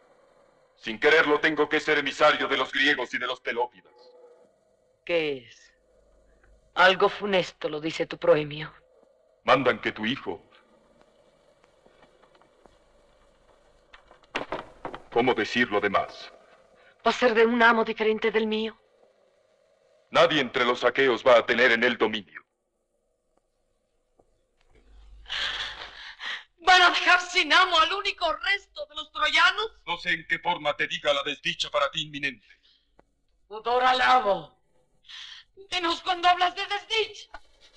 Sin quererlo tengo que ser emisario de los griegos y de los pelópidas. ¿Qué es? Algo funesto lo dice tu proemio. Mandan que tu hijo... ¿Cómo decir lo demás? ¿Va a ser de un amo diferente del mío? Nadie entre los aqueos va a tener en él dominio. ¿Van a dejar sin amo al único resto de los troyanos? No sé en qué forma te diga la desdicha para ti inminente. Pudor al amo. Menos cuando hablas de desdicha.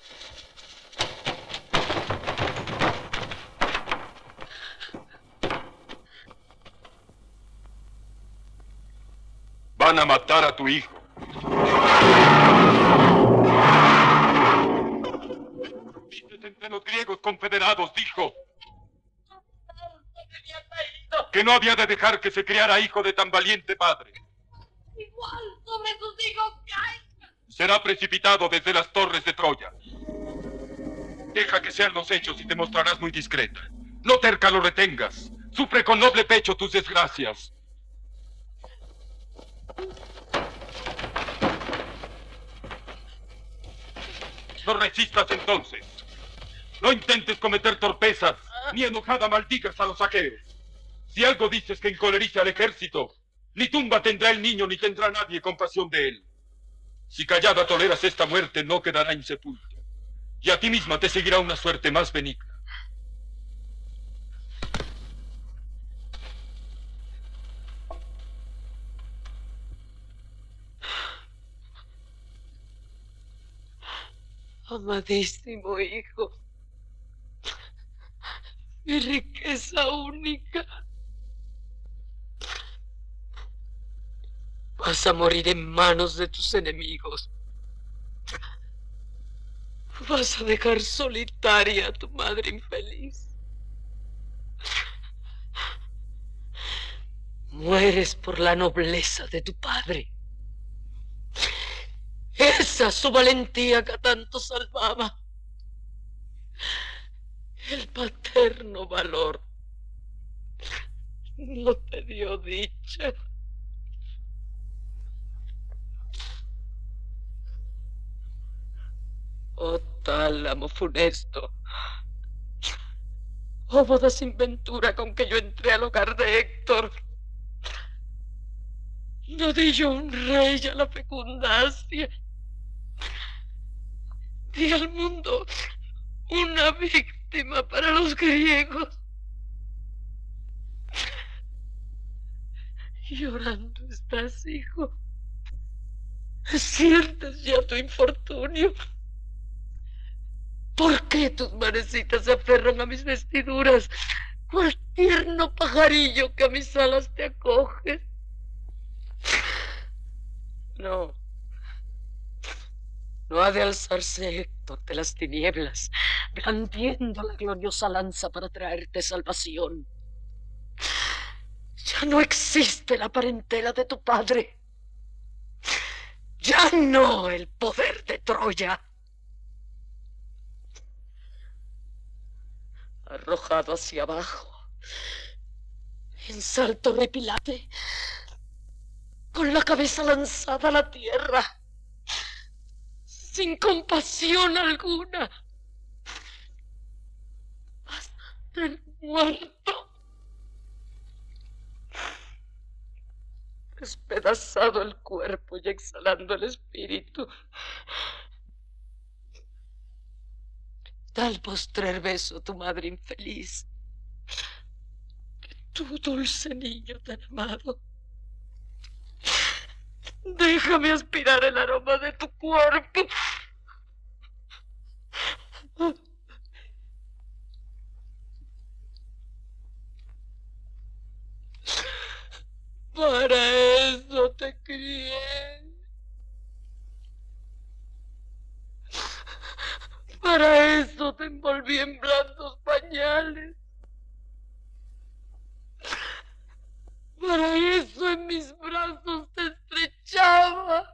Van a matar a tu hijo. Dices entre los griegos confederados, dijo que no había de dejar que se criara hijo de tan valiente padre. Igual sobre sus hijos caigan. Será precipitado desde las torres de Troya. Deja que sean los hechos y te mostrarás muy discreta. No terca lo retengas. Sufre con noble pecho tus desgracias. No resistas entonces. No intentes cometer torpezas, ni enojada maldigas a los aqueos. Si algo dices que encolerice al ejército, ni tumba tendrá el niño, ni tendrá nadie compasión de él. Si callada toleras esta muerte, no quedará insepulto. Y a ti misma te seguirá una suerte más benigna. Amadísimo hijo, mi riqueza única. Vas a morir en manos de tus enemigos. Vas a dejar solitaria a tu madre infeliz. Mueres por la nobleza de tu padre. Esa su valentía que tanto salvaba. El paterno valor no te dio dicha. Oh tálamo funesto, oh boda sin ventura con que yo entré al hogar de Héctor. No di yo un rey a la fecunda Asia. Di al mundo una víctima para los griegos. Llorando estás, hijo. ¿Sientes ya tu infortunio? ¿Por qué tus manecitas se aferran a mis vestiduras? Cual tierno pajarillo que a mis alas te acoge. No. No ha de alzarse Héctor de las tinieblas, blandiendo la gloriosa lanza para traerte salvación. Ya no existe la parentela de tu padre. Ya no el poder de Troya. Arrojado hacia abajo, en salto repilate, con la cabeza lanzada a la tierra, sin compasión alguna, vas a ser muerto, despedazado el cuerpo y exhalando el espíritu. Da el postrer beso a tu madre infeliz, que tu dulce niño tan amado. Déjame aspirar el aroma de tu cuerpo. Para eso te crié. Para eso te envolví en blandos pañales. Para eso en mis brazos te estrechaba.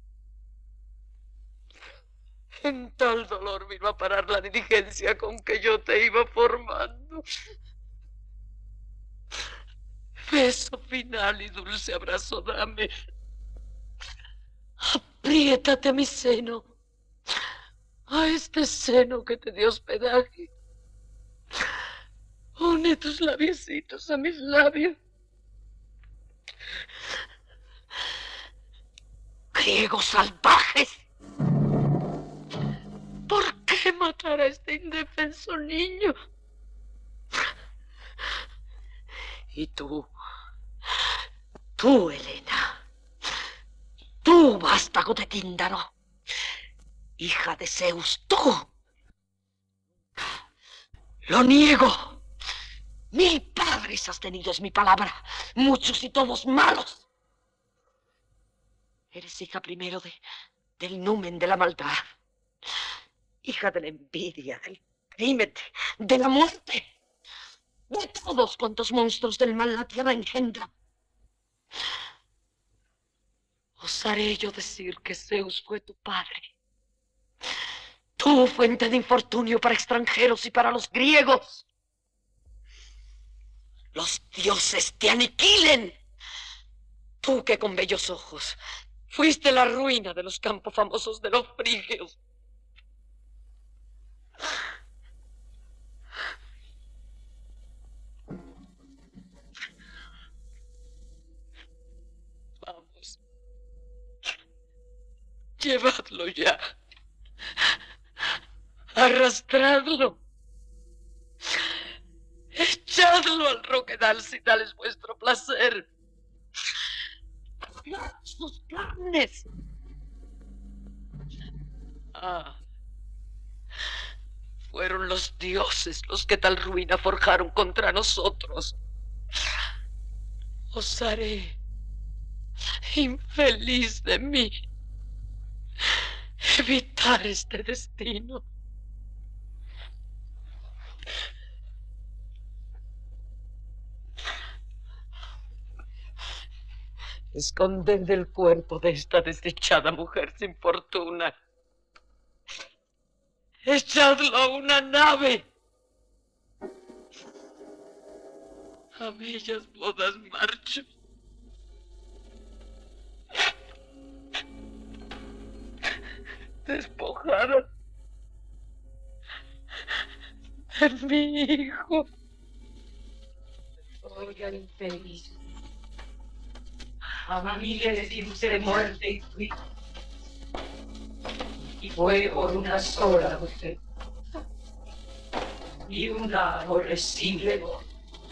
En tal dolor vino a parar la diligencia con que yo te iba formando. beso final y dulce abrazo dame. Apriétate a mi seno, a este seno que te dio hospedaje. Une tus labiecitos a mis labios. Griegos salvajes, ¿por qué matar a este indefenso niño? Y tú, Helena, tú, vástago de Tíndaro, hija de Zeus, tú. Lo niego. 1000 padres has tenido, es mi palabra, muchos y todos malos. Eres hija primero del numen de la maldad, hija de la envidia, del crimen, de la muerte, de todos cuantos monstruos del mal la tierra engendra. Osaré yo decir que Zeus fue tu padre, tú, fuente de infortunio para extranjeros y para los griegos. Los dioses te aniquilen, tú que con bellos ojos fuiste la ruina de los campos famosos de los frigios. Vamos, llevadlo ya, arrastradlo, echadlo al roquedal si tal es vuestro placer. Sus carnes. Fueron los dioses los que tal ruina forjaron contra nosotros. Os haré, infeliz de mí, evitar este destino. Esconded el cuerpo de esta desdichada mujer sin fortuna. Echadlo a una nave. A bellas bodas marcho. Despojada de mi hijo. Soy el infeliz. A familia de dulce de muerte y fui. Y fue por una sola mujer. Y una aborrecible voz.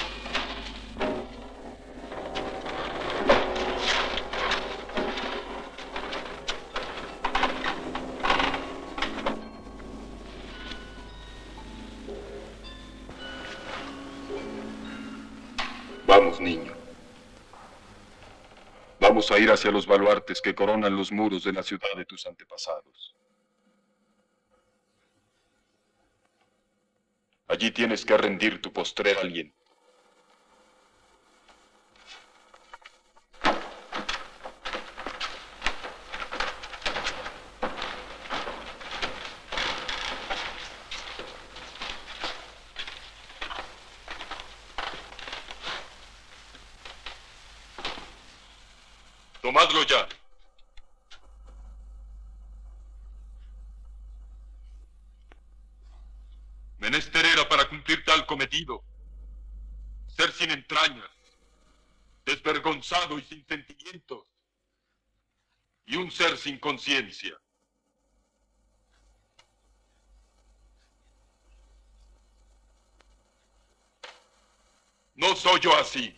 Vamos, niño. Vamos a ir hacia los baluartes que coronan los muros de la ciudad de tus antepasados. Allí tienes que rendir tu postrer aliento. Tomadlo ya. Menester era para cumplir tal cometido ser sin entrañas, desvergonzado y sin sentimientos, y un ser sin conciencia. No soy yo así.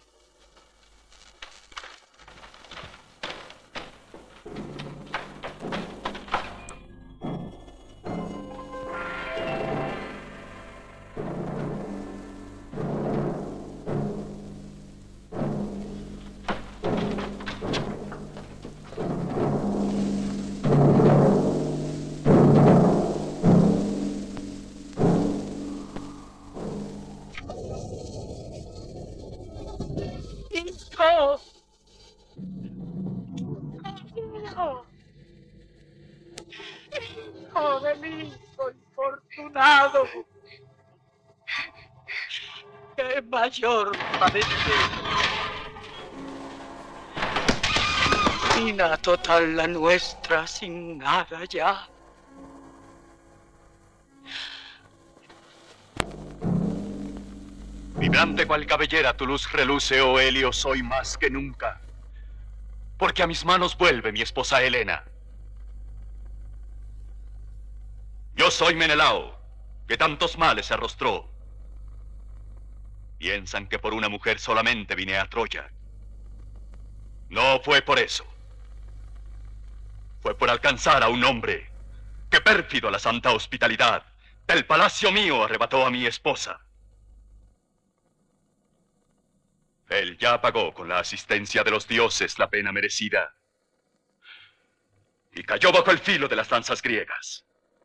Hijo de mi hijo infortunado, qué mayor padecer ruina total la nuestra, sin nada ya. Vibrante cual cabellera tu luz reluce, oh Helios, hoy más que nunca, porque a mis manos vuelve mi esposa Helena. Yo soy Menelao, que tantos males arrostró. Piensan que por una mujer solamente vine a Troya. No fue por eso. Fue por alcanzar a un hombre que, pérfido a la santa hospitalidad, del palacio mío arrebató a mi esposa. Él ya pagó con la asistencia de los dioses la pena merecida y cayó bajo el filo de las lanzas griegas.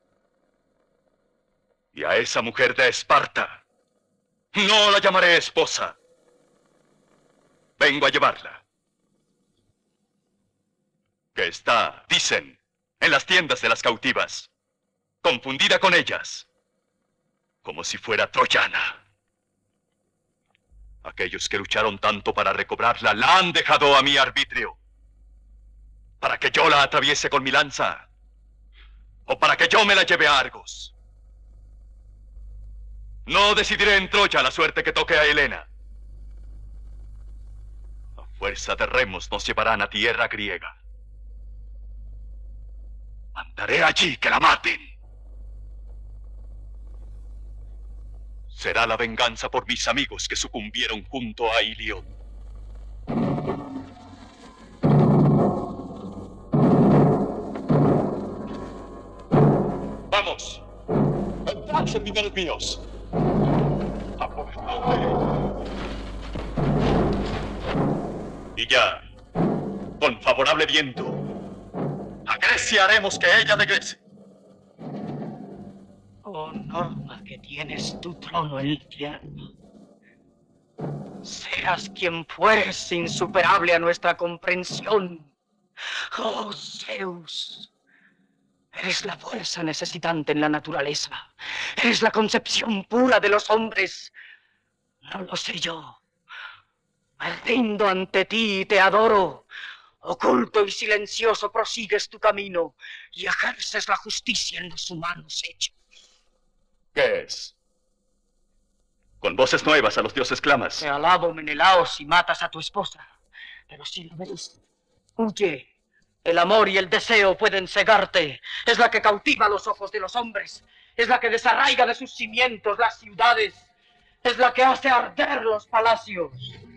Y a esa mujer de Esparta no la llamaré esposa. Vengo a llevarla. Que está, dicen, en las tiendas de las cautivas, confundida con ellas, como si fuera troyana. Aquellos que lucharon tanto para recobrarla la han dejado a mi arbitrio. Para que yo la atraviese con mi lanza, o para que yo me la lleve a Argos. No decidiré en Troya la suerte que toque a Helena. A fuerza de remos nos llevarán a tierra griega. Mandaré allí que la maten. Será la venganza por mis amigos que sucumbieron junto a Ilión. ¡Vamos! ¡Entrad, servidores míos! Y ya, con favorable viento, a Grecia haremos que ella regrese. Oh, Norma, que tienes tu trono en la tierra. Seas quien fueres, insuperable a nuestra comprensión. Oh, Zeus, eres la fuerza necesitante en la naturaleza. Eres la concepción pura de los hombres. No lo sé yo. Me rindo ante ti y te adoro. Oculto y silencioso prosigues tu camino y ejerces la justicia en los humanos hechos. ¿Qué es? Con voces nuevas a los dioses clamas. Te alabo, Menelao, si matas a tu esposa. Pero si la ves, huye. El amor y el deseo pueden cegarte. Es la que cautiva los ojos de los hombres. Es la que desarraiga de sus cimientos las ciudades. Es la que hace arder los palacios.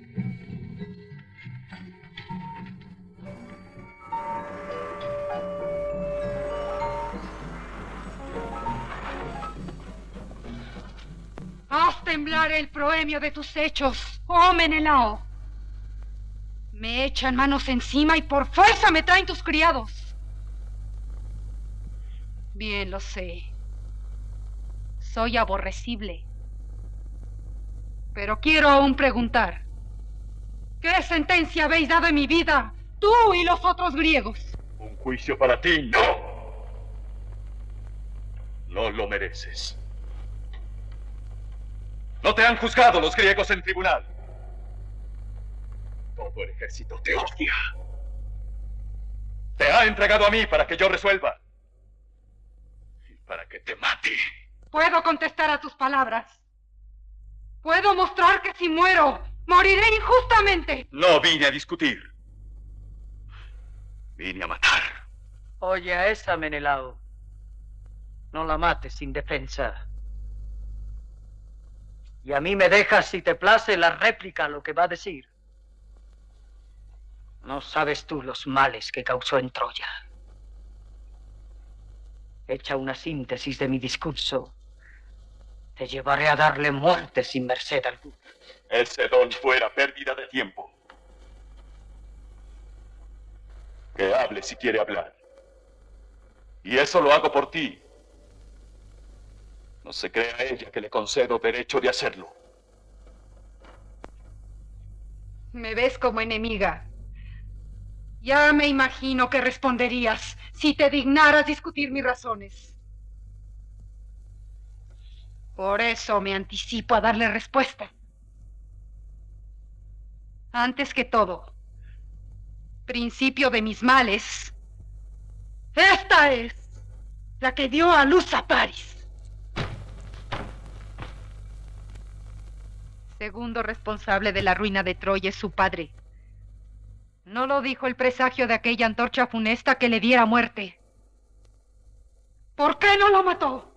Haz temblar el proemio de tus hechos, oh Menelao. Me echan manos encima y por fuerza me traen tus criados. Bien lo sé. Soy aborrecible. Pero quiero aún preguntar. ¿Qué sentencia habéis dado en mi vida, tú y los otros griegos? Un juicio para ti, no. No lo mereces. No te han juzgado los griegos en tribunal. Todo el ejército te odia. Te ha entregado a mí para que yo resuelva. Y para que te mate. Puedo contestar a tus palabras. Puedo mostrar que si muero, moriré injustamente. No vine a discutir. Vine a matar. Oye a esa, Menelao. No la mates sin defensa. Y a mí me dejas, si te place, la réplica a lo que va a decir. No sabes tú los males que causó en Troya. Hecha una síntesis de mi discurso, te llevaré a darle muerte sin merced alguna. Ese don fuera pérdida de tiempo. Que hable si quiere hablar. Y eso lo hago por ti. No se crea ella que le concedo derecho de hacerlo. Me ves como enemiga. Ya me imagino que responderías si te dignaras discutir mis razones. Por eso me anticipo a darle respuesta. Antes que todo, principio de mis males. Esta es la que dio a luz a Paris. Segundo responsable de la ruina de Troya es su padre. ¿No lo dijo el presagio de aquella antorcha funesta que le diera muerte? ¿Por qué no lo mató?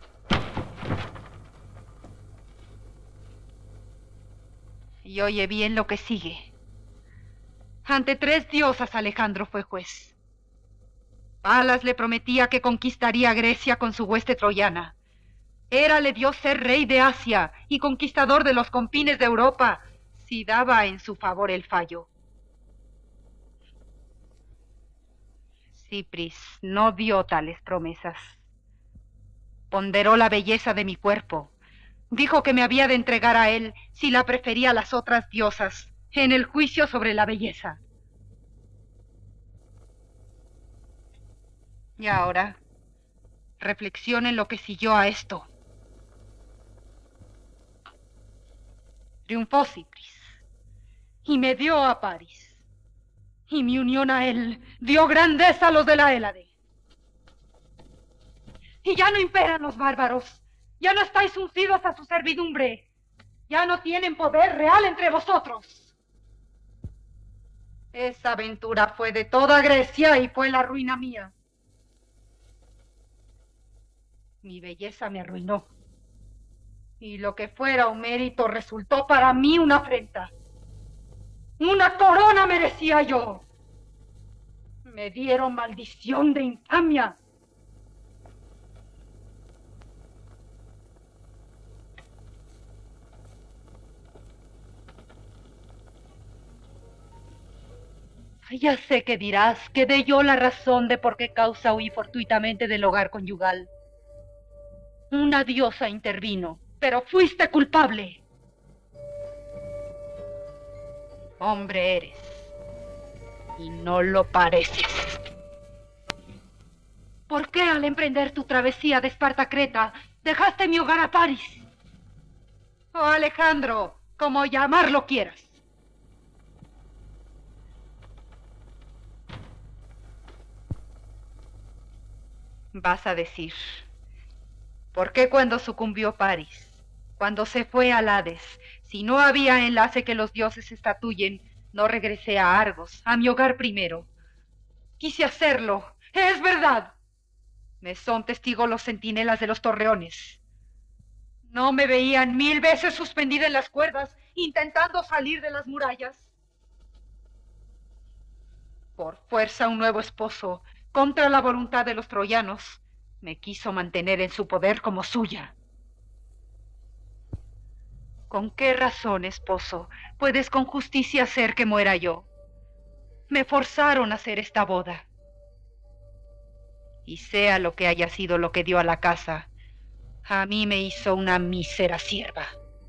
Y oye bien lo que sigue. Ante 3 diosas Alejandro fue juez. Palas le prometía que conquistaría Grecia con su hueste troyana. Hera le dio ser rey de Asia y conquistador de los confines de Europa, si daba en su favor el fallo. Cipris no dio tales promesas. Ponderó la belleza de mi cuerpo. Dijo que me había de entregar a él si la prefería a las otras diosas en el juicio sobre la belleza. Y ahora, reflexionen lo que siguió a esto. Triunfó Cipris y me dio a Paris. Y mi unión a él dio grandeza a los de la Hélade. Y ya no imperan los bárbaros. Ya no estáis uncidos a su servidumbre. Ya no tienen poder real entre vosotros. Esa aventura fue de toda Grecia y fue la ruina mía. Mi belleza me arruinó. Y lo que fuera un mérito resultó para mí una afrenta. ¡Una corona merecía yo! Me dieron maldición de infamia. Ya sé que dirás que dé yo la razón de por qué causa huí fortuitamente del hogar conyugal. Una diosa intervino, pero fuiste culpable. Hombre eres, y no lo pareces. ¿Por qué al emprender tu travesía de Esparta a Creta dejaste mi hogar a Paris? O Alejandro, como llamarlo quieras. Vas a decir, ¿por qué cuando sucumbió Paris, cuando se fue al Hades, si no había enlace que los dioses estatuyen, no regresé a Argos, a mi hogar primero? Quise hacerlo, es verdad. Me son testigos los centinelas de los torreones. ¿No me veían 1000 veces suspendida en las cuerdas, intentando salir de las murallas? Por fuerza un nuevo esposo, contra la voluntad de los troyanos, me quiso mantener en su poder como suya. ¿Con qué razón, esposo, puedes con justicia hacer que muera yo? Me forzaron a hacer esta boda. Y sea lo que haya sido lo que dio a la casa, a mí me hizo una mísera sierva.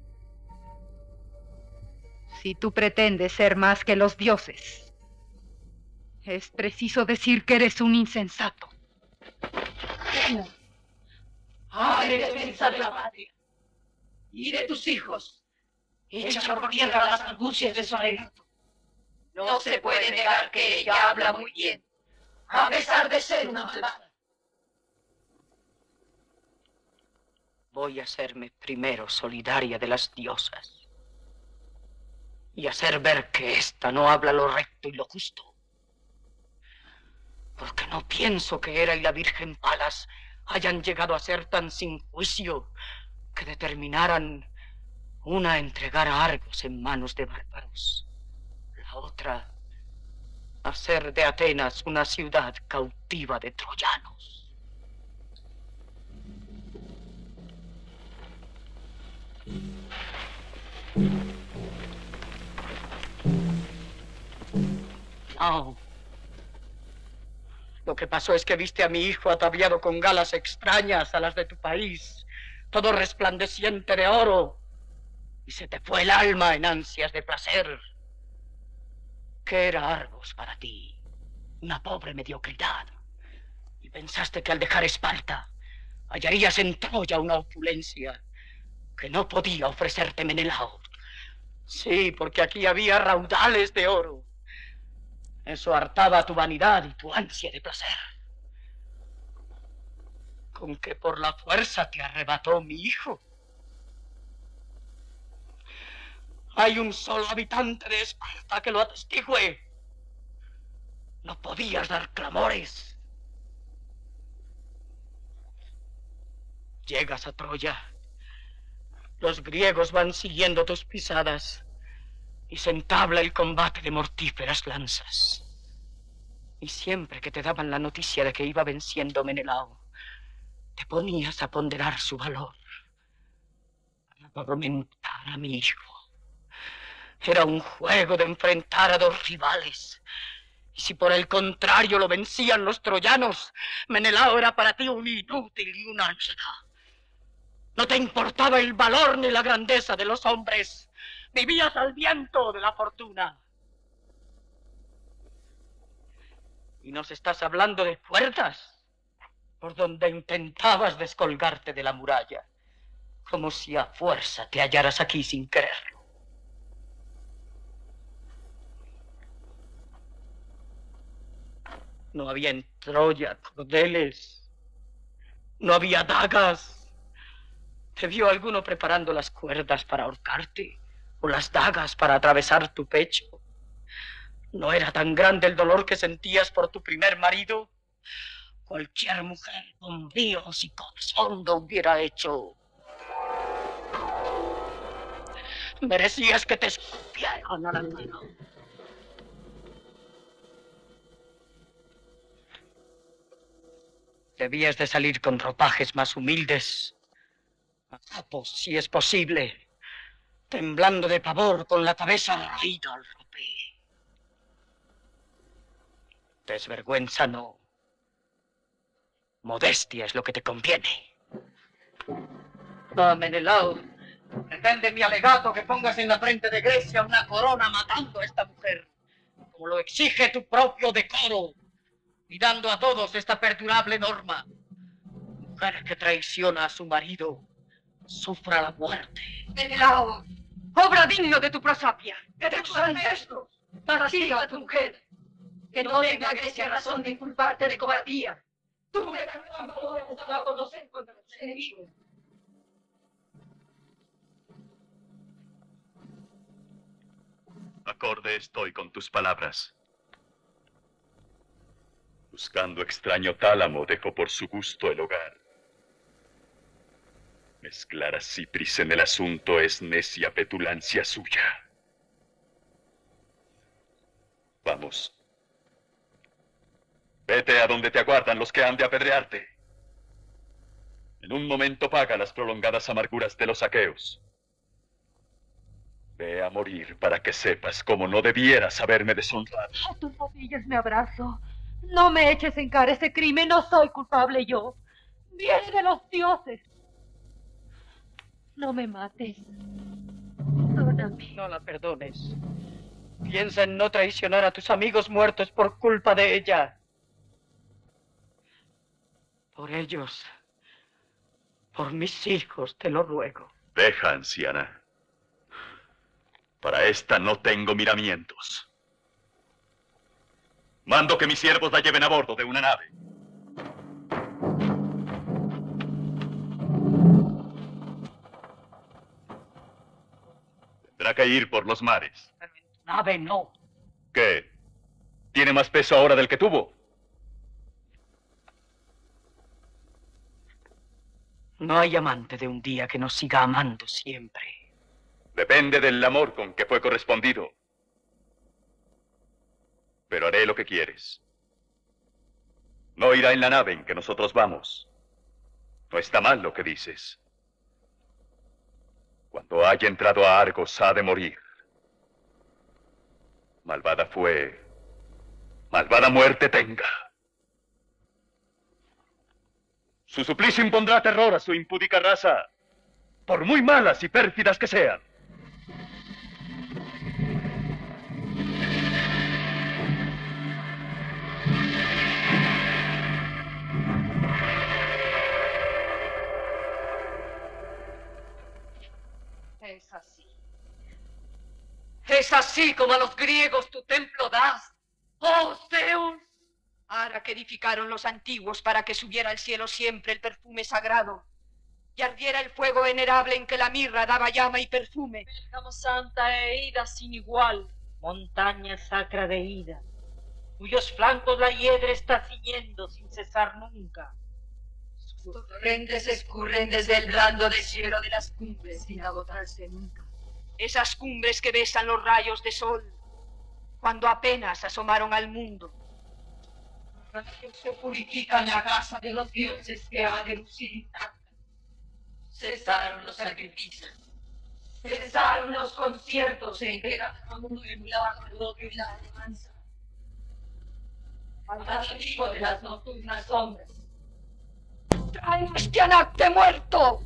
Si tú pretendes ser más que los dioses, es preciso decir que eres un insensato. Haz defensa de la patria y de tus hijos. Echa por tierra las argucias de su alegato. No se puede negar que ella habla muy bien, a pesar de ser una malvada. Voy a hacerme primero solidaria de las diosas y hacer ver que ésta no habla lo recto y lo justo. Porque no pienso que Hera y la Virgen Palas hayan llegado a ser tan sin juicio que determinaran una entregar a Argos en manos de bárbaros, la otra hacer de Atenas una ciudad cautiva de troyanos. No. Lo que pasó es que viste a mi hijo ataviado con galas extrañas a las de tu país, todo resplandeciente de oro, y se te fue el alma en ansias de placer. ¿Qué era Argos para ti? Una pobre mediocridad. Y pensaste que al dejar Esparta hallarías en Troya una opulencia que no podía ofrecerte Menelao. Sí, porque aquí había raudales de oro. Eso hartaba tu vanidad y tu ansia de placer. Con que por la fuerza te arrebató mi hijo. Hay un solo habitante de Esparta que lo atestigue. No podías dar clamores. Llegas a Troya. Los griegos van siguiendo tus pisadas y se entabla el combate de mortíferas lanzas. Y siempre que te daban la noticia de que iba venciendo Menelao, te ponías a ponderar su valor, a atormentar a mi hijo. Era un juego de enfrentar a dos rivales. Y si por el contrario lo vencían los troyanos, Menelao era para ti un inútil y un ánseta. No te importaba el valor ni la grandeza de los hombres. Vivías al viento de la fortuna. Y nos estás hablando de puertas por donde intentabas descolgarte de la muralla, como si a fuerza te hallaras aquí sin quererlo. No había en Troya cordeles, no había dagas. ¿Te vio alguno preparando las cuerdas para ahorcarte o las dagas para atravesar tu pecho? ¿No era tan grande el dolor que sentías por tu primer marido? Cualquier mujer con bríos y corazón lo hubiera hecho. Merecías que te escupieran a la mano. Debías de salir con ropajes más humildes, a sapos, si es posible, temblando de pavor con la cabeza raída al rope. Desvergüenza no. Modestia es lo que te conviene. No, Menelao, pretende mi alegato que pongas en la frente de Grecia una corona matando a esta mujer, como lo exige tu propio decoro, y dando a todos esta perdurable norma. Mujer que traiciona a su marido, sufra la muerte. Menelao, obra digno de tu prosapia, que de tus ancestros, castiga a tu mujer, que no tenga Grecia razón de inculparte de cobardía. Tú me has dado a conocer contra los enemigos. Acorde estoy con tus palabras. Buscando extraño tálamo, dejo por su gusto el hogar. Mezclar a Cipris en el asunto es necia petulancia suya. Vamos. Vete a donde te aguardan los que han de apedrearte. En un momento paga las prolongadas amarguras de los aqueos. Ve a morir para que sepas cómo no debieras haberme deshonrado. A tus rodillas me abrazo. No me eches en cara ese crimen, no soy culpable yo. Viene de los dioses. No me mates. Perdóname. No la perdones. Piensa en no traicionar a tus amigos muertos por culpa de ella. Por ellos, por mis hijos, te lo ruego. Deja, anciana. Para esta no tengo miramientos. Mando que mis siervos la lleven a bordo de una nave. Tendrá que ir por los mares. Pero en tu nave no. ¿Qué? ¿Tiene más peso ahora del que tuvo? No hay amante de un día que nos siga amando siempre. Depende del amor con que fue correspondido. Pero haré lo que quieres. No irá en la nave en que nosotros vamos. No está mal lo que dices. Cuando haya entrado a Argos ha de morir. Malvada fue. Malvada muerte tenga. Su suplicio impondrá terror a su impúdica raza, por muy malas y pérfidas que sean. Es así. Es así como a los griegos tu templo das. Oh, ventana que edificaron los antiguos para que subiera al cielo siempre el perfume sagrado y ardiera el fuego venerable en que la mirra daba llama y perfume. Bélgamo santa e ida sin igual, montaña sacra de ida, cuyos flancos la hiedra está ciñendo sin cesar nunca. Sus torrentes escurren desde el blando deshielo de las cumbres sin agotarse nunca. Esas cumbres que besan los rayos de sol cuando apenas asomaron al mundo. Los rayos se purifican la casa de los dioses que ha de lucir intacta. Cesaron los sacrificios, cesaron los conciertos en que era el milagro y la alabanza. Al hijo de las nocturnas sombras. ¡Traen este anacte muerto!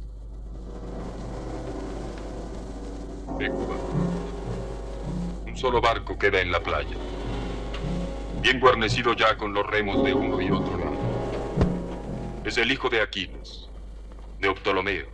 Hécuba. Un solo barco queda en la playa, bien guarnecido ya con los remos de uno y otro lado. Es el hijo de Aquiles, Neoptolomeo.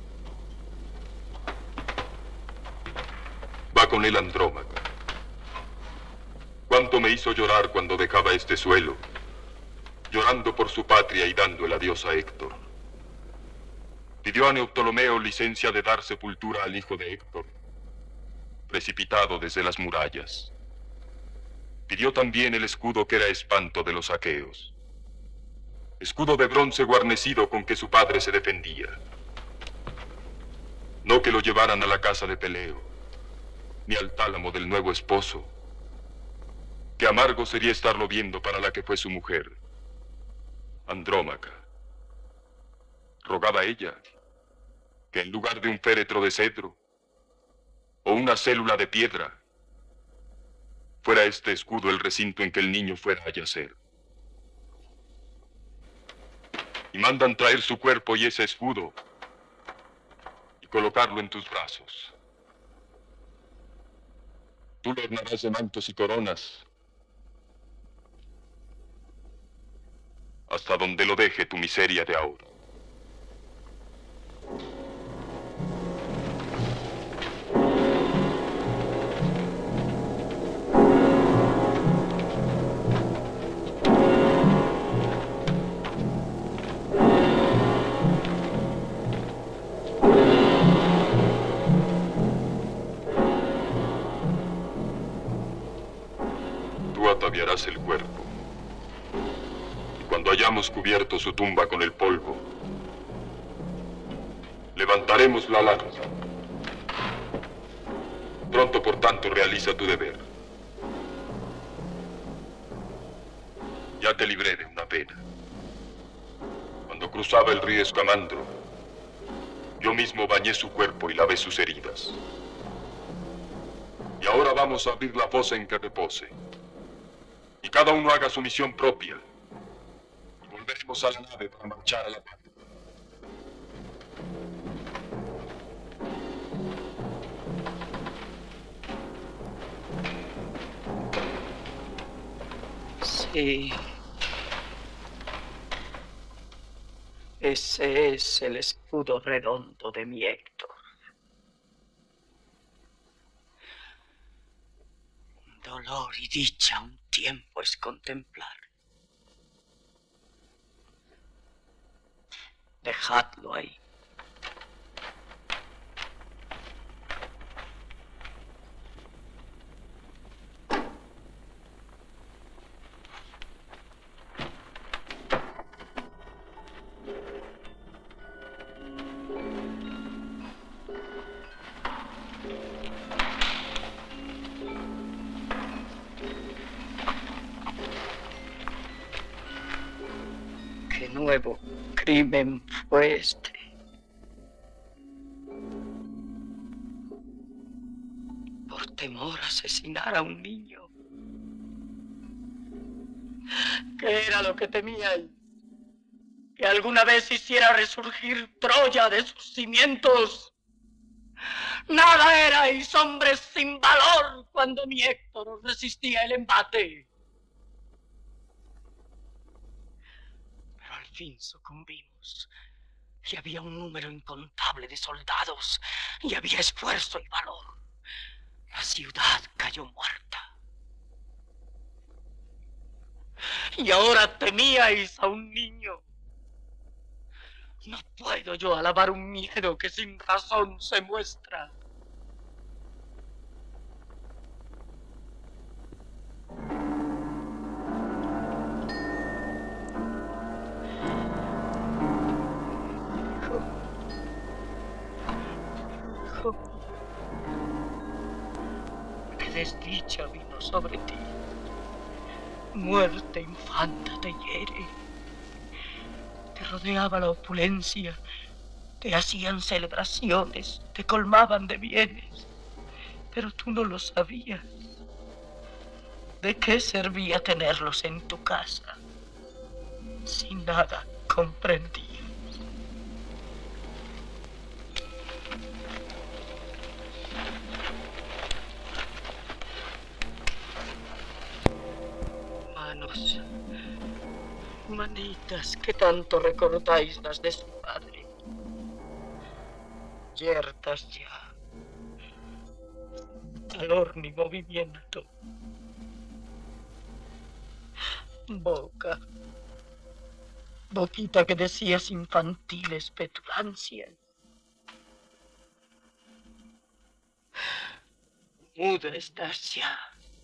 Va con él Andrómaca. Cuánto me hizo llorar cuando dejaba este suelo, llorando por su patria y dando el adiós a Héctor. Pidió a Neoptolomeo licencia de dar sepultura al hijo de Héctor, precipitado desde las murallas. Pidió también el escudo que era espanto de los aqueos, escudo de bronce guarnecido con que su padre se defendía. No que lo llevaran a la casa de Peleo, ni al tálamo del nuevo esposo, que amargo sería estarlo viendo para la que fue su mujer, Andrómaca. Rogaba ella que en lugar de un féretro de cedro o una célula de piedra, fuera este escudo el recinto en que el niño fuera a yacer. Y mandan traer su cuerpo y ese escudo y colocarlo en tus brazos. Tú lo ornarás de mantos y coronas hasta donde lo deje tu miseria de ahora. Tú ataviarás el cuerpo. Cuando hayamos cubierto su tumba con el polvo, levantaremos la lanza. Pronto, por tanto, realiza tu deber. Ya te libré de una pena. Cuando cruzaba el río Escamandro, yo mismo bañé su cuerpo y lavé sus heridas. Y ahora vamos a abrir la fosa en que repose. Y cada uno haga su misión propia. Volveremos a la nave para marchar a la patria. Sí. Ese es el escudo redondo de mi Héctor. Dolor y dicha un tiempo es contemplar. Dejadlo ahí. Qué nuevo crimen fue este. Por temor a asesinar a un niño. ¿Qué era lo que temíais? ¿Que alguna vez hiciera resurgir Troya de sus cimientos? Nada erais, hombres sin valor, cuando mi Héctor os resistía el embate. Pero al fin sucumbimos, y había un número incontable de soldados, y había esfuerzo y valor. La ciudad cayó muerta. y ahora temíais a un niño. No puedo yo alabar un miedo que sin razón se muestra. Hijo, qué desdicha vino sobre ti. Muerte infanta te hiere. Te rodeaba la opulencia, te hacían celebraciones, te colmaban de bienes, pero tú no lo sabías. ¿De qué servía tenerlos en tu casa? Si nada comprendías. Manos, manitas que tanto recordáis las de su padre, yertas ya, calor ni movimiento. Boca, boquita que decías infantiles petulancias. Muda estás ya.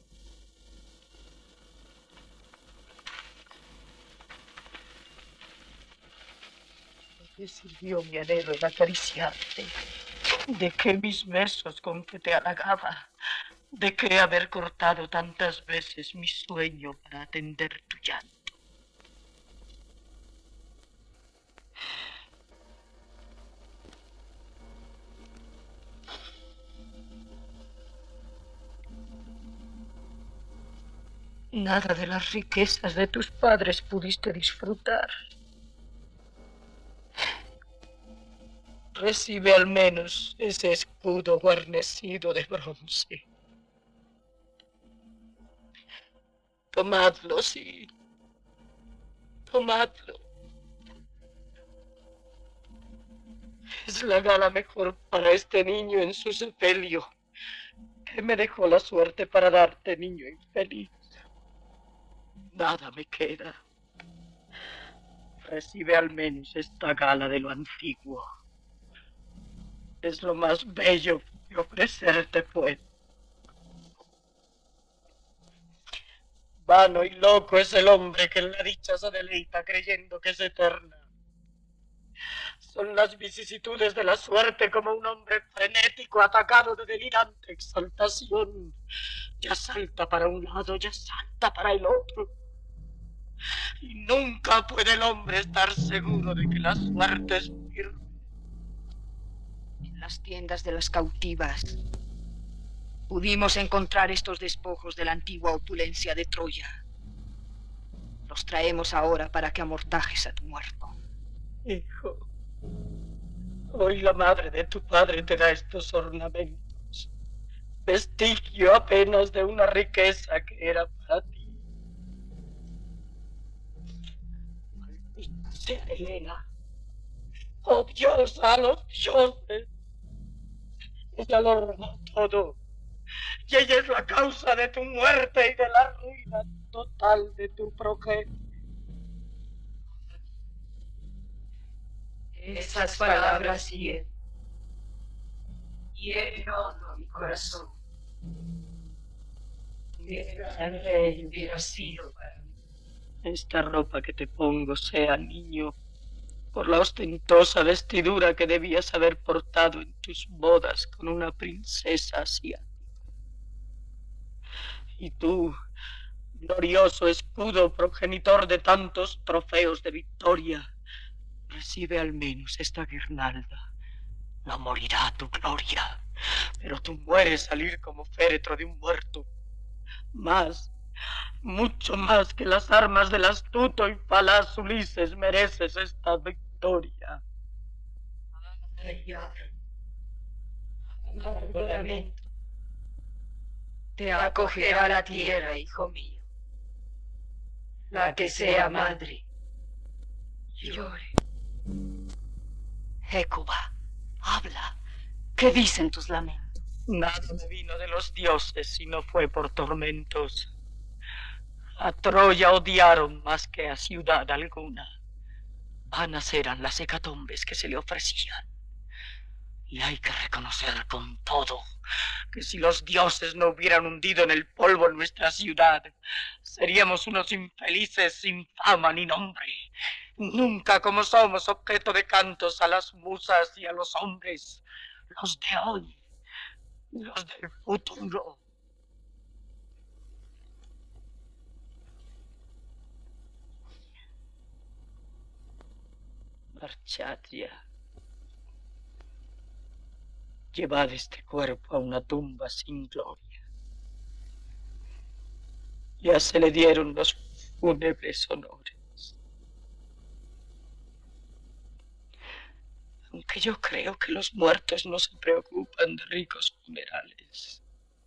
¿De qué sirvió mi anhelo en acariciarte? ¿De qué mis besos con que te halagaba? ¿De qué haber cortado tantas veces mi sueño para atender tu llanto? Nada de las riquezas de tus padres pudiste disfrutar. Recibe al menos ese escudo guarnecido de bronce. Tomadlo, sí. Tomadlo. Es la gala mejor para este niño en su sepelio, que me dejó la suerte para darte, niño infeliz. Nada me queda. Recibe al menos esta gala de lo antiguo. Es lo más bello que ofrecerte puedo. Vano y loco es el hombre que en la dicha se deleita creyendo que es eterna. Son las vicisitudes de la suerte como un hombre frenético atacado de delirante exaltación. Ya salta para un lado, ya salta para el otro. Y nunca puede el hombre estar seguro de que la suerte es firme. En las tiendas de las cautivas pudimos encontrar estos despojos de la antigua opulencia de Troya. Los traemos ahora para que amortajes a tu muerto. Hijo, hoy la madre de tu padre te da estos ornamentos, vestigio apenas de una riqueza que era para ti. Maldita sea Helena, odiosa a los dioses. Ella lo robó todo, y ella es la causa de tu muerte y de la ruina total de tu progenie. Esas palabras hieren hondo a mi corazón. Mi gran rey hubiera sido para mí. Esta ropa que te pongo sea, niño, por la ostentosa vestidura que debías haber portado en tus bodas con una princesa asiática. Y tú, glorioso escudo progenitor de tantos trofeos de victoria, recibe al menos esta guirnalda. No morirá tu gloria, pero tú mueres al ir como féretro de un muerto. Más, mucho más que las armas del astuto y falaz Ulises mereces esta victoria. Amargo lamento. Te acogerá la tierra, hijo mío. La que sea madre. Llore. Hécuba, habla. ¿Qué dicen tus lamentos? Nada me vino de los dioses si no fue por tormentos. A Troya odiaron más que a ciudad alguna. Vanas eran las hecatombes que se le ofrecían. Y hay que reconocer con todo que si los dioses no hubieran hundido en el polvo nuestra ciudad, seríamos unos infelices sin fama ni nombre. Nunca como somos objeto de cantos a las musas y a los hombres, los de hoy, los del futuro. Marchad ya. Llevad este cuerpo a una tumba sin gloria. Ya se le dieron los fúnebres honores. Aunque yo creo que los muertos no se preocupan de ricos funerales.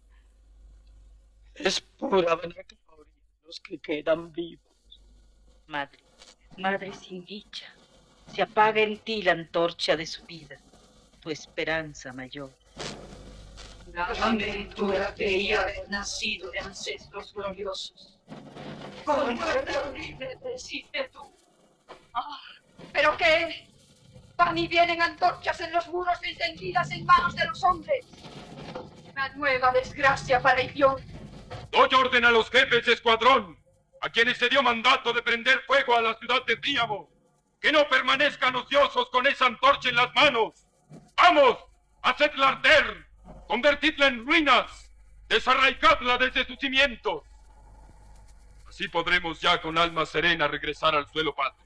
Es pura vanagloria los que quedan vivos. Madre, madre sin dicha, se apaga en ti la antorcha de su vida. Tu esperanza mayor. La aventura creía haber nacido de ancestros gloriosos. Con muerte horrible deciste tú. Ah, ¿pero qué? Van y vienen antorchas en los muros encendidas en manos de los hombres. Una nueva desgracia para Ilión. Doy orden a los jefes de escuadrón, a quienes se dio mandato de prender fuego a la ciudad de Príamo, que no permanezcan ociosos con esa antorcha en las manos. ¡Vamos! ¡Hacedla arder! ¡Convertidla en ruinas! ¡Desarraigadla desde sus cimientos! Así podremos ya con alma serena regresar al suelo patrio.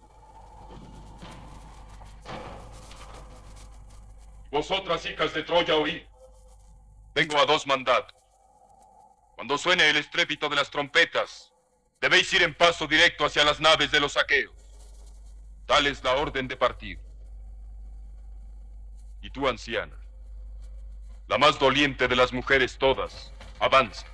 Vosotras, hijas de Troya, oíd. Vengo a dos mandatos. Cuando suene el estrépito de las trompetas, debéis ir en paso directo hacia las naves de los aqueos. Tal es la orden de partir. Y tú, anciana, la más doliente de las mujeres todas, avanza.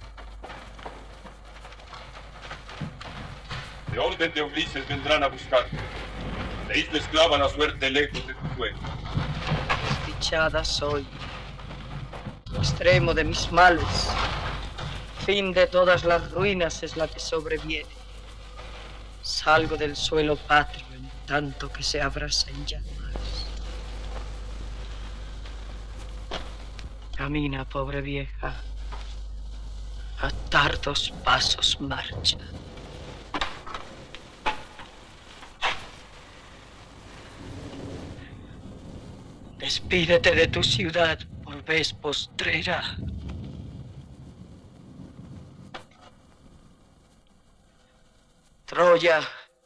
De orden de Ulises vendrán a buscarte. De isla esclava la suerte lejos de tu sueño. Desdichada soy, extremo de mis males, fin de todas las ruinas es la que sobreviene. Salgo del suelo patrio en tanto que se abrasa en llamas. Camina, pobre vieja, a tardos pasos marcha. Despídete de tu ciudad por vez postrera. Troya,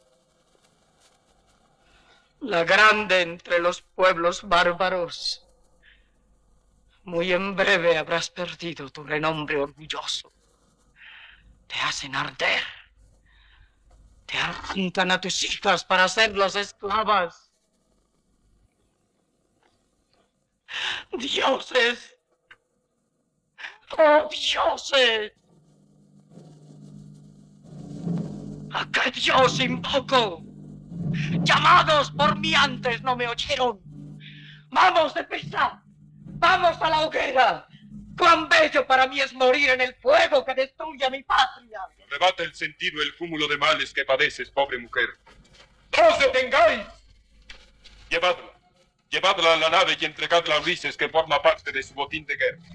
la grande entre los pueblos bárbaros. Muy en breve habrás perdido tu renombre orgulloso. Te hacen arder. Te arrancan a tus hijas para hacerlas esclavas. ¡Dioses! ¡Oh, dioses! ¿A qué dios invoco? Llamados por mí antes no me oyeron. ¡Vamos deprisa! ¡Vamos a la hoguera! ¡Cuán bello para mí es morir en el fuego que destruye a mi patria! Arrebata el sentido el cúmulo de males que padeces, pobre mujer. ¡No os detengáis! Llevadla. Llevadla a la nave y entregadla a Ulises, que forma parte de su botín de guerra.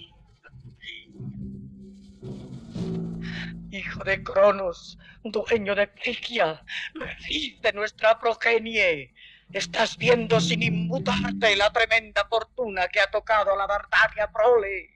Hijo de Cronos, dueño de Frigia, rey de nuestra progenie, estás viendo sin inmutarte la tremenda fortuna que ha tocado a la Dardaria prole.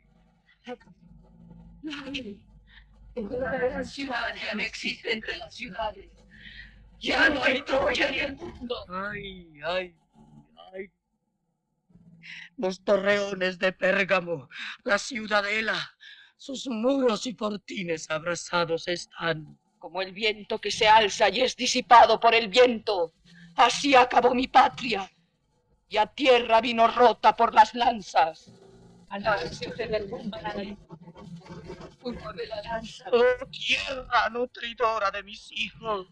La gran ciudad ya no existe entre las ciudades. Ya no hay Troya ni el mundo. Ay, ay, ay. Los torreones de Pérgamo, la ciudadela, sus muros y fortines abrasados están. Como el viento que se alza y es disipado por el viento, así acabó mi patria. Y a tierra vino rota por las lanzas. Al lance se derrumbará el fuego de la lanza. Oh, tierra nutridora de mis hijos.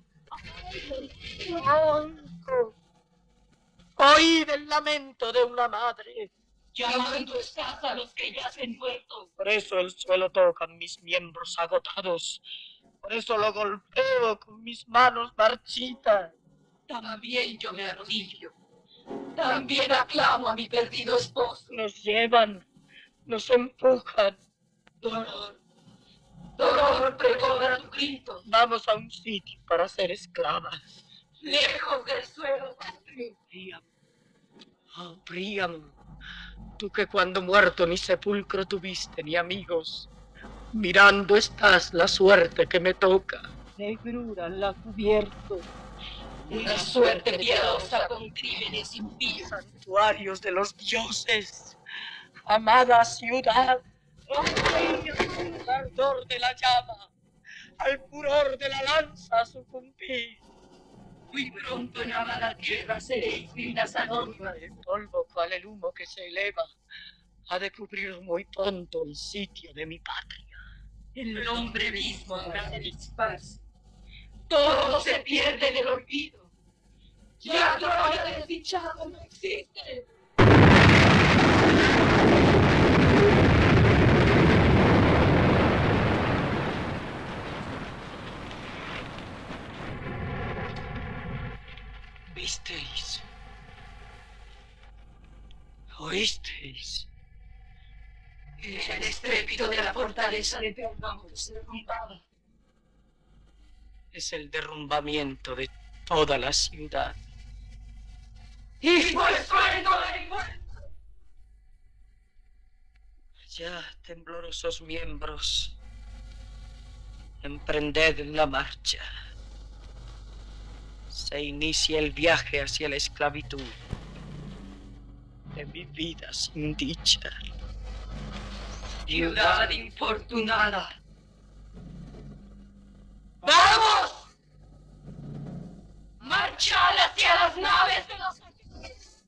Oíd el lamento de una madre. Llamando estás a los que yacen muertos. Por eso el suelo tocan mis miembros agotados. Por eso lo golpeo con mis manos marchitas. También yo me arrodillo. También aclamo a mi perdido esposo. Nos llevan, nos empujan. Dolor, dolor, precobra tu grito. Vamos a un sitio para ser esclavas. Lejos del suelo patrio. Príamo, oh Príamo, tú que cuando muerto ni sepulcro tuviste ni amigos, mirando estás la suerte que me toca. Negrura la cubierto. Una suerte piadosa con crímenes impíos. Santuarios de los dioses, amada ciudad, al ardor de la llama, al furor de la lanza sucumbí. Muy pronto en amada tierra seréis dignas anónimas. El polvo cual el humo que se eleva ha de cubrir muy pronto el sitio de mi patria. El nombre mismo habrá de disiparse. Todo se pierde en el olvido. Ya Troya desdichado no existe. ¿Visteis? ¿Oísteis? Era el estrépito de la fortaleza de Pérgamo que se derrumbaba. Es el derrumbamiento de toda la ciudad. ¡Y fue estruendo de mi muerte! Ya, temblorosos miembros, emprended la marcha. Se inicia el viaje hacia la esclavitud de mi vida sin dicha. Ciudad infortunada. ¡Vamos! ¡Marchad hacia las naves de los ángeles!